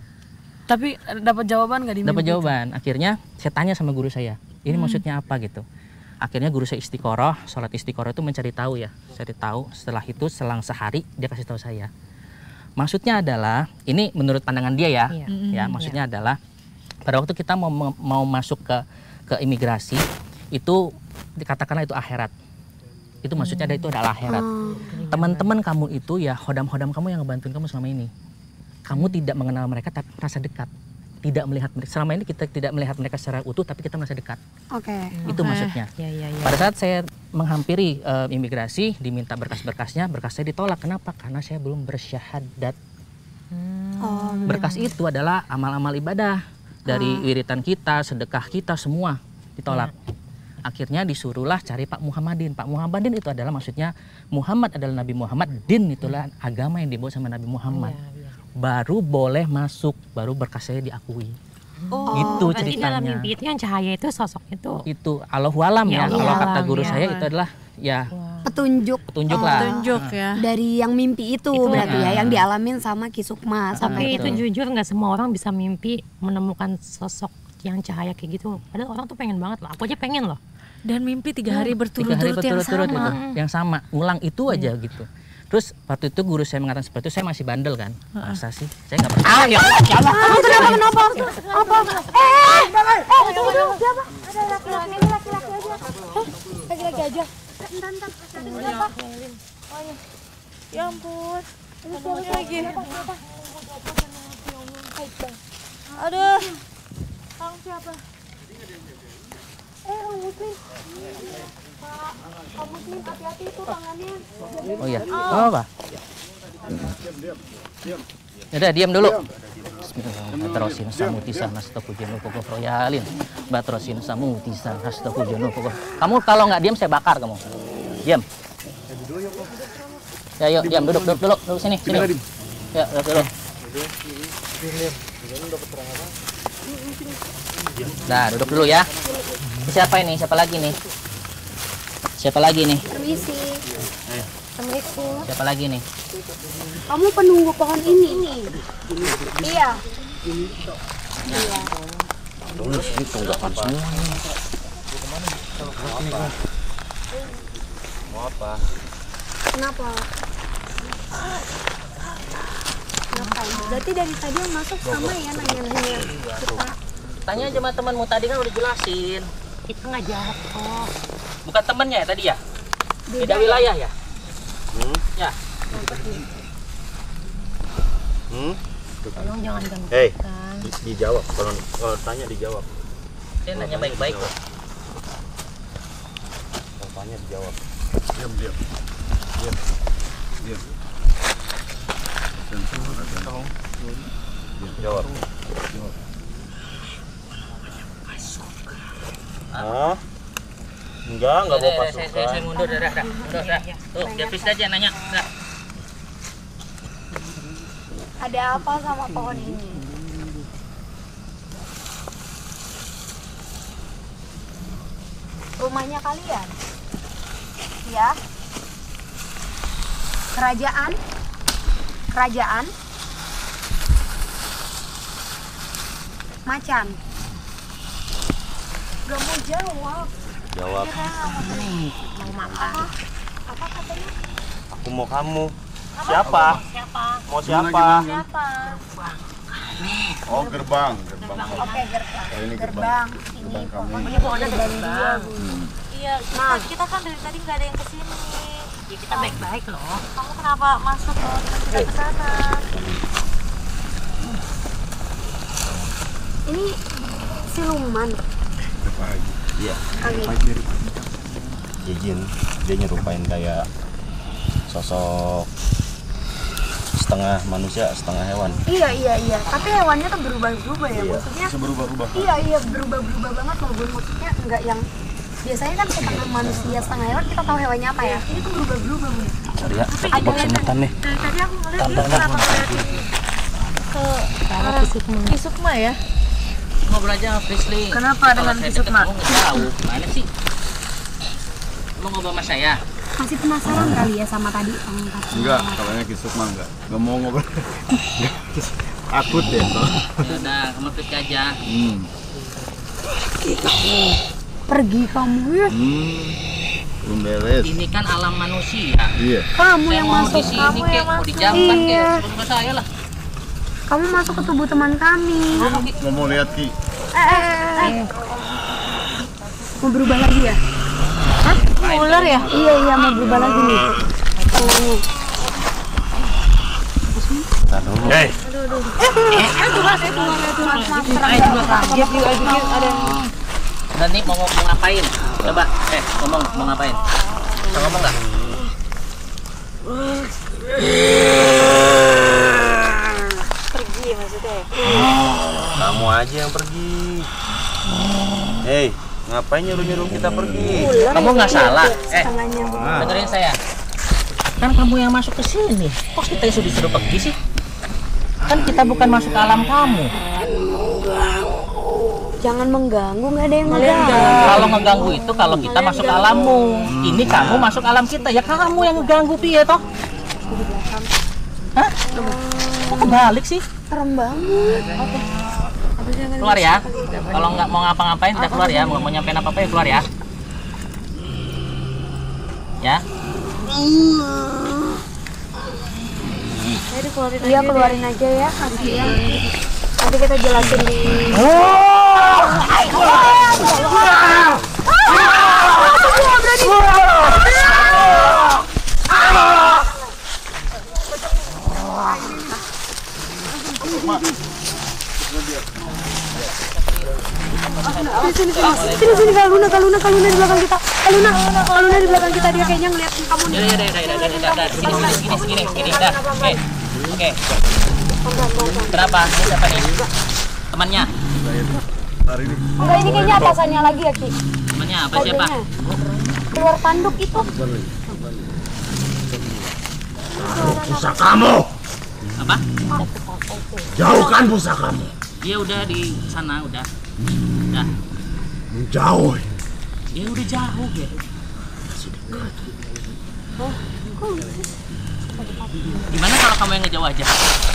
Tapi dapat jawaban nggak di mimpi? Dapat jawaban. Akhirnya saya tanya sama guru saya, ini maksudnya apa gitu. Akhirnya guru saya istiqoroh, sholat istiqoroh itu mencari tahu ya. Cari tahu. Setelah itu selang sehari dia kasih tahu saya. Maksudnya adalah, ini menurut pandangan dia ya. Maksudnya adalah pada waktu kita mau masuk ke imigrasi itu dikatakanlah itu akhirat. Itu maksudnya itu adalah akhirat. Teman-teman kamu itu ya hodam-hodam kamu yang ngebantuin kamu selama ini. Kamu tidak mengenal mereka tapi merasa dekat. Tidak melihat mereka. Selama ini kita tidak melihat mereka secara utuh tapi kita merasa dekat. Itu maksudnya. Pada saat saya menghampiri imigrasi, diminta berkas-berkasnya, berkas saya ditolak. Kenapa? Karena saya belum bersyahadat. Berkas itu adalah amal-amal ibadah dari wiritan kita, sedekah kita, semua ditolak. Akhirnya disuruhlah cari Pak Muhammadin. Pak Muhammadin itu adalah maksudnya Muhammad adalah Nabi Muhammad, din itulah agama yang dibawa sama Nabi Muhammad. Baru boleh masuk, baru berkas saya diakui. Gitu ceritanya. Dalam mimpi itu yang cahaya itu sosok itu. Allahu alam ya. Kalau kata guru saya itu adalah ya petunjuk lah. Petunjuk ya. Dari yang mimpi itu berarti ya, yang dialamin sama Ki Sukma. Tapi itu jujur nggak semua orang bisa mimpi menemukan sosok yang cahaya kayak gitu. Padahal orang tuh pengen banget loh. Aku aja pengen loh. Dan mimpi 3 hari berturut-turut yang sama, ngulang itu aja gitu. Terus waktu itu guru saya mengatakan seperti itu, saya masih bandel kan. Masa sih? Saya nggak pernah. Ya Allah. Kenapa? Apa? Siapa? Ada laki-laki aja. Laki-laki aja. Entar. Oh iya. Ya ampun. Aduh, lagi. Aduh. Kang siapa? Kang Muslim. Pak, Kang Muslim hati-hati itu tangannya. Oh iya. Oh, apa? Udah, diam dulu. Batrosin samutisan astagfirullah pokok royalin. Batrosin samutisan astagfirullah pokok. Kamu kalau nggak diam saya bakar kamu. Diam. Ya, yuk, diam, duduk sini. Ya, duduk. Nah, duduk dulu ya. Siapa ini? Siapa lagi nih? Permisi. Assalamualaikum. Siapa lagi nih? Kamu penunggu pohon ini? Iya. Iya. Dulu sini tunggakan semua. Mau apa? Kenapa? Berarti dari tadi yang masuk sama ya nanya-nanya kita. Tanya aja sama temanmu tadi kan udah jelasin. Kita nggak jahat kok. Bukan temennya ya tadi ya? Beda wilayah ya? Ya. Tolong jangan ganggu. Hei, dijawab. Kalau tanya dijawab. Dia nanya baik-baik kok. Kalau tanya dijawab. Diam. Jawab. Ah? Enggak bawa pasukan. Saya mundur dah. Tuh, dia please aja nanya. Enggak. Ada apa sama pohon ini? Rumahnya kalian? Ya. Kerajaan? Macan? Gak mau jawab. Jawab. Mau makan. Apa katanya? Aku mau kamu. Siapa? Mau siapa? Oh, gerbang. Oke, gerbang. Ini gerbang. Ini kami. pokoknya pohonnya gerbang. Iya, kita kan dari tadi nggak ada yang kesini. Ya kita baik-baik loh. Kamu kenapa masuk kalau kita tidak ke sana? Ini siluman. Iya. Oke. Jin, dia nyerupain kayak sosok setengah manusia, setengah hewan. Iya. Tapi hewannya tuh berubah-ubah ya. Iya. Maksudnya Berubah-ubah. Iya, berubah-ubah banget loh. Maksudnya enggak yang biasanya kan setengah manusia, setengah hewan kita tahu hewannya apa ya. Ini tuh berubah-ubah. Sorry ya, mau semutan nih. Dari tadi aku ngeliat dia kenapa ngeliatin ke arah Kisukma ya? Ngobrol aja sama Prisly. Kenapa dengan Kisukma? Tahu, mana sih? Mau ngobrol sama saya? Masih penasaran kali ya sama tadi pangkatnya. Enggak, kalanya Kisuk mah enggak mau ngobrol. Takut ya. Udah, kamu pergi aja. Pergi kamu ya. Belum beres. Ini kan alam manusia. Iya. Kamu Saya yang mau masuk, di sini kamu kayak yang mau masuk. dijamban Iya. kayak suruh saya lah. Kamu masuk ke tubuh teman kami. Mau lihat Ki. Mau berubah lagi ya? Hah? Mau ular ya? Iya, mau berubah lagi nih. Hei, Dan nih mau ngapain? Coba, ngomong mau ngapain? Bisa ngomong nggak? Pergi maksudnya. kamu aja yang pergi. Hei, ngapain nyuruh-nyuruh kita pergi? Kamu nggak salah. Setengahnya. Dengerin saya. Kan kamu yang masuk ke sini. Kok kita disuruh pergi sih? Kan kita bukan masuk ke alam kamu. Jangan mengganggu, nggak ada yang mengganggu. Kalau ngeganggu itu kalau kita masuk ke alammu. Ini kamu masuk alam kita. Ya kamu yang ngeganggu piye toh? Hah? Kok kebalik sih? Serem banget. Keluar ya. Kalau nggak mau ngapa-ngapain udah keluar ya. Mau nyampein apa-apa ya keluar ya. Ya. Iya, keluarin aja ya. Kasihan. Nanti kita jelasin di. Sini Kak Luna di belakang kita. Kak Luna di belakang kita, dia kayaknya ngeliatin kamu nih. Gini, dah. Oke. Berapa? Ini siapa nih? Temannya? Enggak, ini kayaknya atasannya lagi ya, Ki. Temannya apa siapa? Keluar tanduk itu. Pusakamu. Apa? Jauhkan pusakamu. Dia udah di sana, udah. Jauh. Dia udah jauh ya. Gimana kalau kamu yang ngejauh aja?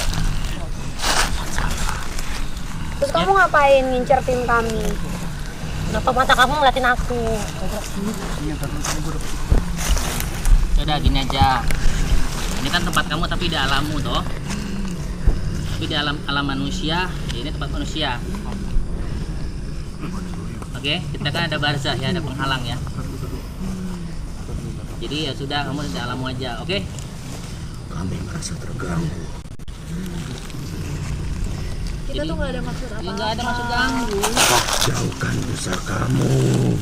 Terus kamu ngapain ngincer tim kami? Kenapa mata kamu ngeliatin aku? Udah gini aja. Ini kan tempat kamu tapi di alammu toh. Tapi di alam manusia, ya ini tempat manusia. Oke, kita kan ada barzah ya, ada penghalang ya. Jadi ya sudah, kamu di alammu aja, oke? Kami merasa terganggu. Kita tuh nggak ada maksud apa-apa. Ya nggak ada maksud ganggu. Jauhkan pusakamu.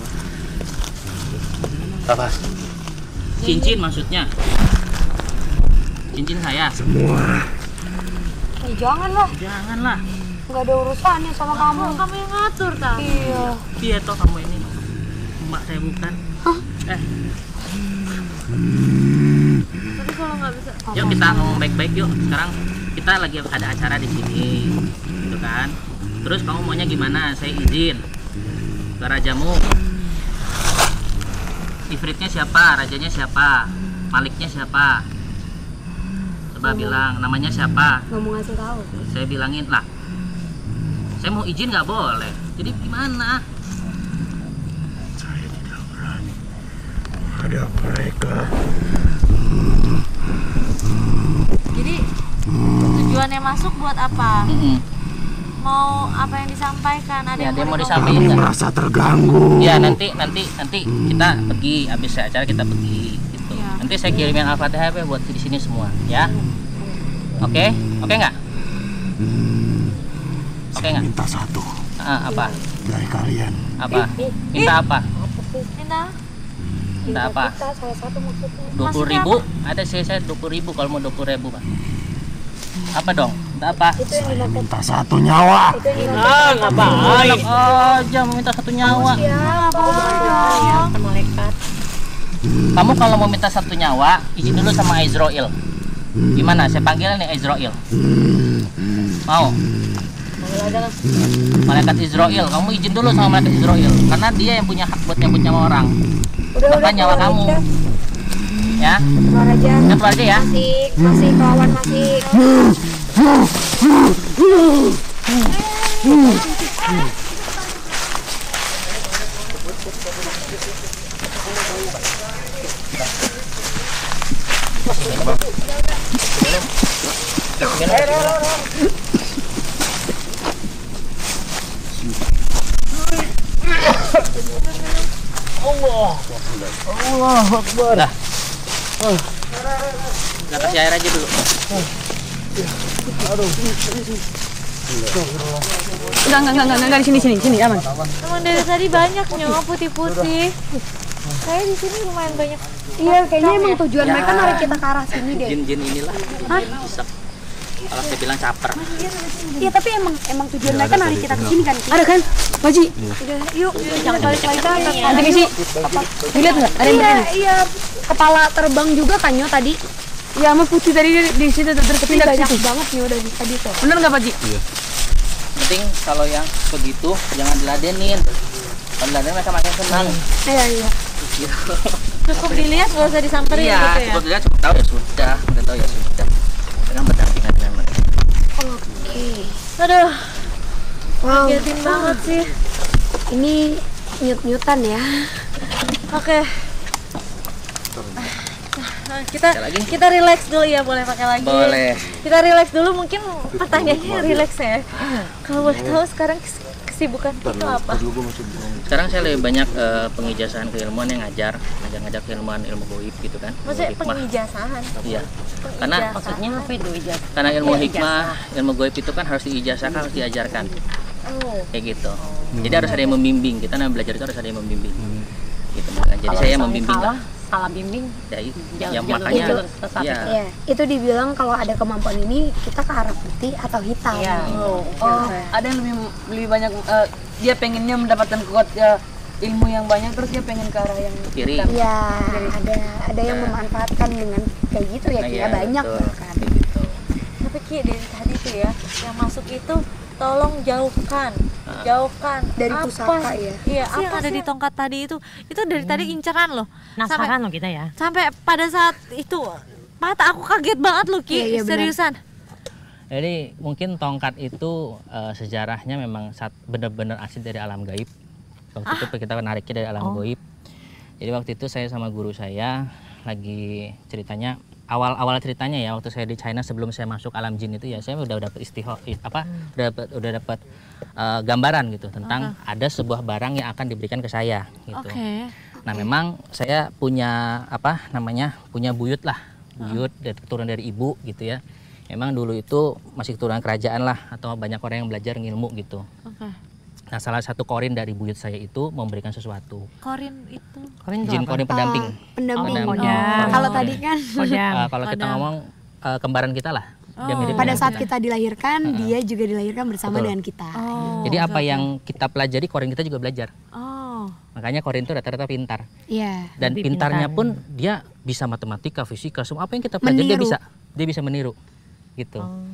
Apa? Cincin maksudnya. Cincin saya. Semua. Janganlah. Nggak ada urusannya sama kamu. Kamu yang ngatur, tak? Iya. Iya toh kamu ini. Mbak saya bukan. Tapi kalau nggak bisa. Yuk kita ngomong baik-baik yuk. Sekarang kita lagi ada acara di sini, gitu kan? Terus kamu maunya gimana? Saya izin ke rajamu. Ifritnya siapa? Rajanya siapa? Maliknya siapa? Coba bilang namanya siapa? Nggak mau ngasih tahu. Saya bilangin lah. Saya mau izin nggak boleh. Jadi gimana? Saya tidak berani. Ada mereka. Jadi tujuannya masuk buat apa? Mau apa yang disampaikan? Ada Ya, yang dia mau dikomen- disampaikan. Kami Enggak? merasa terganggu. Ya nanti kita pergi habis acara kita pergi gitu. Ya. Nanti saya kirimin Al-Fatihah buat di sini semua ya. Oke nggak? Oke nggak? Minta satu Apa? dari kalian. Apa? Minta apa? Minta apa? Salah satu maksudnya. 20.000? Ada sih saya 20.000 kalau mau 20.000 Pak. Apa dong? Minta apa? Itu yang dimaksud. Minta satu nyawa. Itu yang dimaksud. Ngapain? Aja mau minta satu nyawa. Kan malaikat. Kamu kalau mau minta satu nyawa, izin dulu sama Israel. Gimana? Saya panggil nih Israel. Mau? Malaikat Israel. Kamu izin dulu sama malaikat Israel, karena dia yang punya hak buat nyambut nyawa orang. Bahkan nyawa kamu. Ya? Keluar aja. Kita keluar aja ya. Masih kawan masih. Allah Akbar. Udah kasih air aja dulu. Enggak di sini aman. Emang dari tadi banyak nyawa putih-putih. Saya di sini lumayan banyak. Iya, kayaknya emang tujuan mereka narik kita ke arah sini deh. Jin-jin inilah. Bisa. Kalau saya bilang caper. Iya, tapi emang tujuan mereka narik kita ke sini kan? Ada kan, Baji? Udah, yuk kita balik lagi ke atas. Ada sih. Dilihat nggak? Ada yang begini. Iya, kepala terbang juga kan Nyo tadi. Ya, sama putih tadi di situ terpindah ke Banyak situ. banget Nyo dari tadi tuh. Bener nggak Pak Ji? Penting kalau yang begitu jangan diladenin. Kalau diladenin mereka makin senang. Iya. Cukup dilihat, nggak usah disamperin Iya, gitu ya. cukup dilihat, cukup tahu ya sudah. Udah tahu ya sudah. Dengan berdampingan dengan mereka. Oke. Aduh, Wow. ngagetin banget sih. Ini nyut-nyutan ya. Oke. Nah, kita relax dulu ya, boleh pakai lagi. Boleh. Kita relax dulu, mungkin pertanyaannya relax ya. Kalau boleh tahu sekarang kesibukan itu apa? Sekarang saya lebih banyak pengijazahan keilmuan yang ngajar keilmuan ilmu goib gitu kan. Maksudnya Ilmu hikmah. pengijazahan? Iya. Karena Maksudnya apa itu ijazah? karena ilmu hikmah, ilmu goib itu kan harus diijazahkan, harus diajarkan. Oh. Kayak gitu. Jadi harus ada yang membimbing. Kita belajar itu harus ada yang membimbing. Gitu. Jadi saya membimbing lah. Salah bimbing, ya makanya ya itu dibilang kalau ada kemampuan ini kita ke arah putih atau hitam. Ada yang lebih banyak dia pengennya mendapatkan ilmu yang banyak terus dia pengen ke arah yang kiri. Iya, ada yang memanfaatkan dengan kayak gitu ya, Ki, banyak kan. Gitu. Tapi Ki dari tadi tuh ya yang masuk itu tolong jauhkan dari pusaka ya. Iya, apa yang ada di tongkat tadi itu dari tadi incaran loh. Penasaran loh kita ya. Sampai pada saat itu mata aku kaget banget loh Ki, seriusan. Jadi mungkin tongkat itu sejarahnya memang benar-benar asli dari alam gaib. Waktu itu kita nariknya dari alam gaib. Jadi waktu itu saya sama guru saya lagi ceritanya awal ceritanya ya waktu saya di China sebelum saya masuk alam jin itu ya saya udah dapat udah dapat gambaran gitu tentang ada sebuah barang yang akan diberikan ke saya gitu. Nah memang saya punya punya buyut turun dari ibu gitu ya. Memang dulu itu masih keturunan kerajaan lah atau banyak orang yang belajar ngilmu gitu. Nah salah satu korin dari buyut saya itu memberikan sesuatu. Korin itu? Jin korin pendamping. Pendamping. Kalau tadi kan kalau kita ngomong kembaran kita lah. Dia mirip pada saat kita dilahirkan dia juga dilahirkan bersama dengan kita. Jadi apa yang kita pelajari korin kita juga belajar. Makanya korin itu rata-rata pintar. Dan pintarnya pun dia bisa matematika, fisika, semua apa yang kita pelajari dia bisa meniru gitu.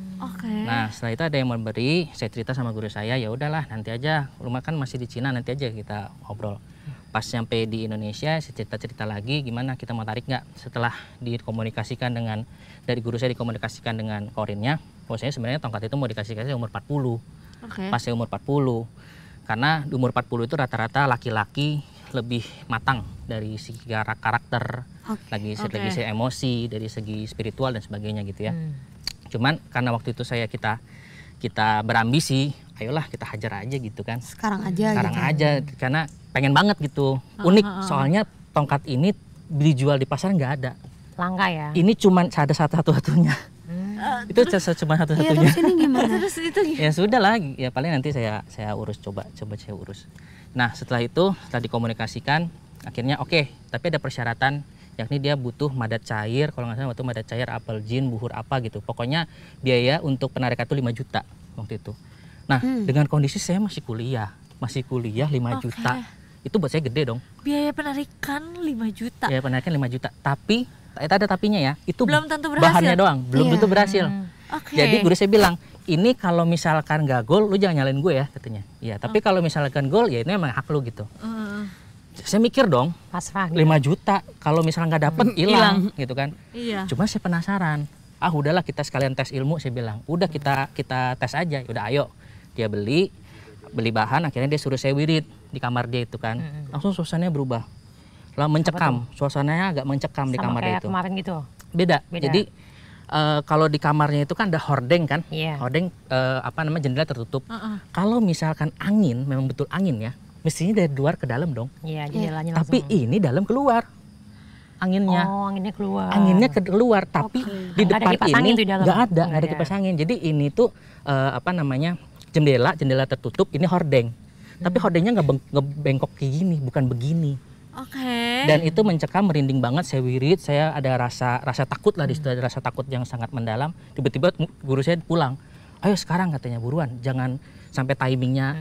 Nah setelah itu ada yang memberi, saya cerita sama guru saya, ya udahlah nanti aja, rumah kan masih di Cina, nanti aja kita ngobrol. Pas nyampe di Indonesia saya cerita lagi gimana kita mau tarik nggak. Setelah dikomunikasikan dari guru saya dikomunikasikan dengan korinnya, saya sebenarnya tongkat itu mau dikasih saya umur 40. Pas saya umur 40, karena di umur 40 itu rata-rata laki-laki lebih matang dari segi karakter, dari segi emosi, dari segi spiritual dan sebagainya gitu ya. Cuman karena waktu itu kita berambisi, ayolah kita hajar aja gitu kan. Sekarang aja karena pengen banget gitu. Unik soalnya tongkat ini dijual di pasar nggak ada. Langka ya. Ini cuma ada satu-satunya. Itu cuma satu-satunya. Terus ini gimana? Ya sudah lah, ya paling nanti saya urus coba saya urus. Nah setelah itu setelah dikomunikasikan akhirnya oke, tapi ada persyaratan. Yakni dia butuh madat cair, kalau nggak salah butuh madat cair, apel jin, buhur apa gitu. Pokoknya biaya untuk penarikan itu 5 juta waktu itu. Nah dengan kondisi saya masih kuliah 5 juta. Itu buat saya gede dong. Biaya penarikan 5 juta. Biaya penarikan 5 juta. Tapi, ada tapinya ya, itu belum tentu berhasil. Bahannya doang, belum tentu berhasil. Jadi guru saya bilang, ini kalau misalkan gak gol, lu jangan nyalain gue ya katanya. Iya, tapi kalau misalkan gol, ya itu emang hak lu gitu. Saya mikir dong, 5 juta kalau misalnya nggak dapet hilang gitu kan. Cuma saya penasaran, udahlah kita sekalian tes ilmu, saya bilang udah kita tes aja. Udah ayo, dia beli bahan, akhirnya dia suruh saya wirid di kamar dia itu kan. Langsung suasananya berubah, lah mencekam, suasananya agak mencekam di kamar dia itu. Kemarin gitu. Beda. Jadi kalau di kamarnya itu kan ada hordeng kan, hordeng jendela tertutup. Kalau misalkan angin, memang betul angin ya, mestinya dari luar ke dalam dong. Iya, jendelanya langsung. Tapi ini dalam keluar. Anginnya. Oh, anginnya keluar. Anginnya keluar, tapi di depan ini nggak ada kipas angin. Jadi ini tuh jendela tertutup, ini hordeng. Tapi hordengnya nggak bengkok kayak gini, bukan begini. Dan itu mencekam, merinding banget. Saya wirid, saya ada rasa takut lah di situ, ada rasa takut yang sangat mendalam. Tiba-tiba guru saya pulang. Ayo sekarang katanya, buruan, jangan sampai timingnya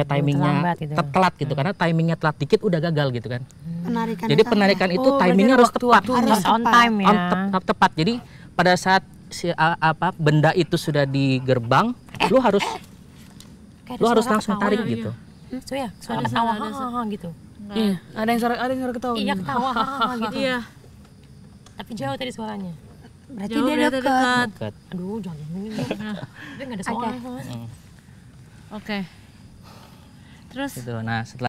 telat gitu, karena timingnya telat dikit udah gagal gitu kan. Jadi penarikan itu timingnya harus tepat, harus on time ya. Tepat. Jadi pada saat benda itu sudah di gerbang, lu harus langsung tarik gitu. Itu ya, suara ketawa gitu. Iya, ada yang suara ketawa. Iya, ketawa gitu. Iya. Tapi jauh tadi suaranya. Berarti dia dekat. Aduh, jangan ngomongin. Tapi nggak ada suara. Oke. Terus gitu. Nah, setelah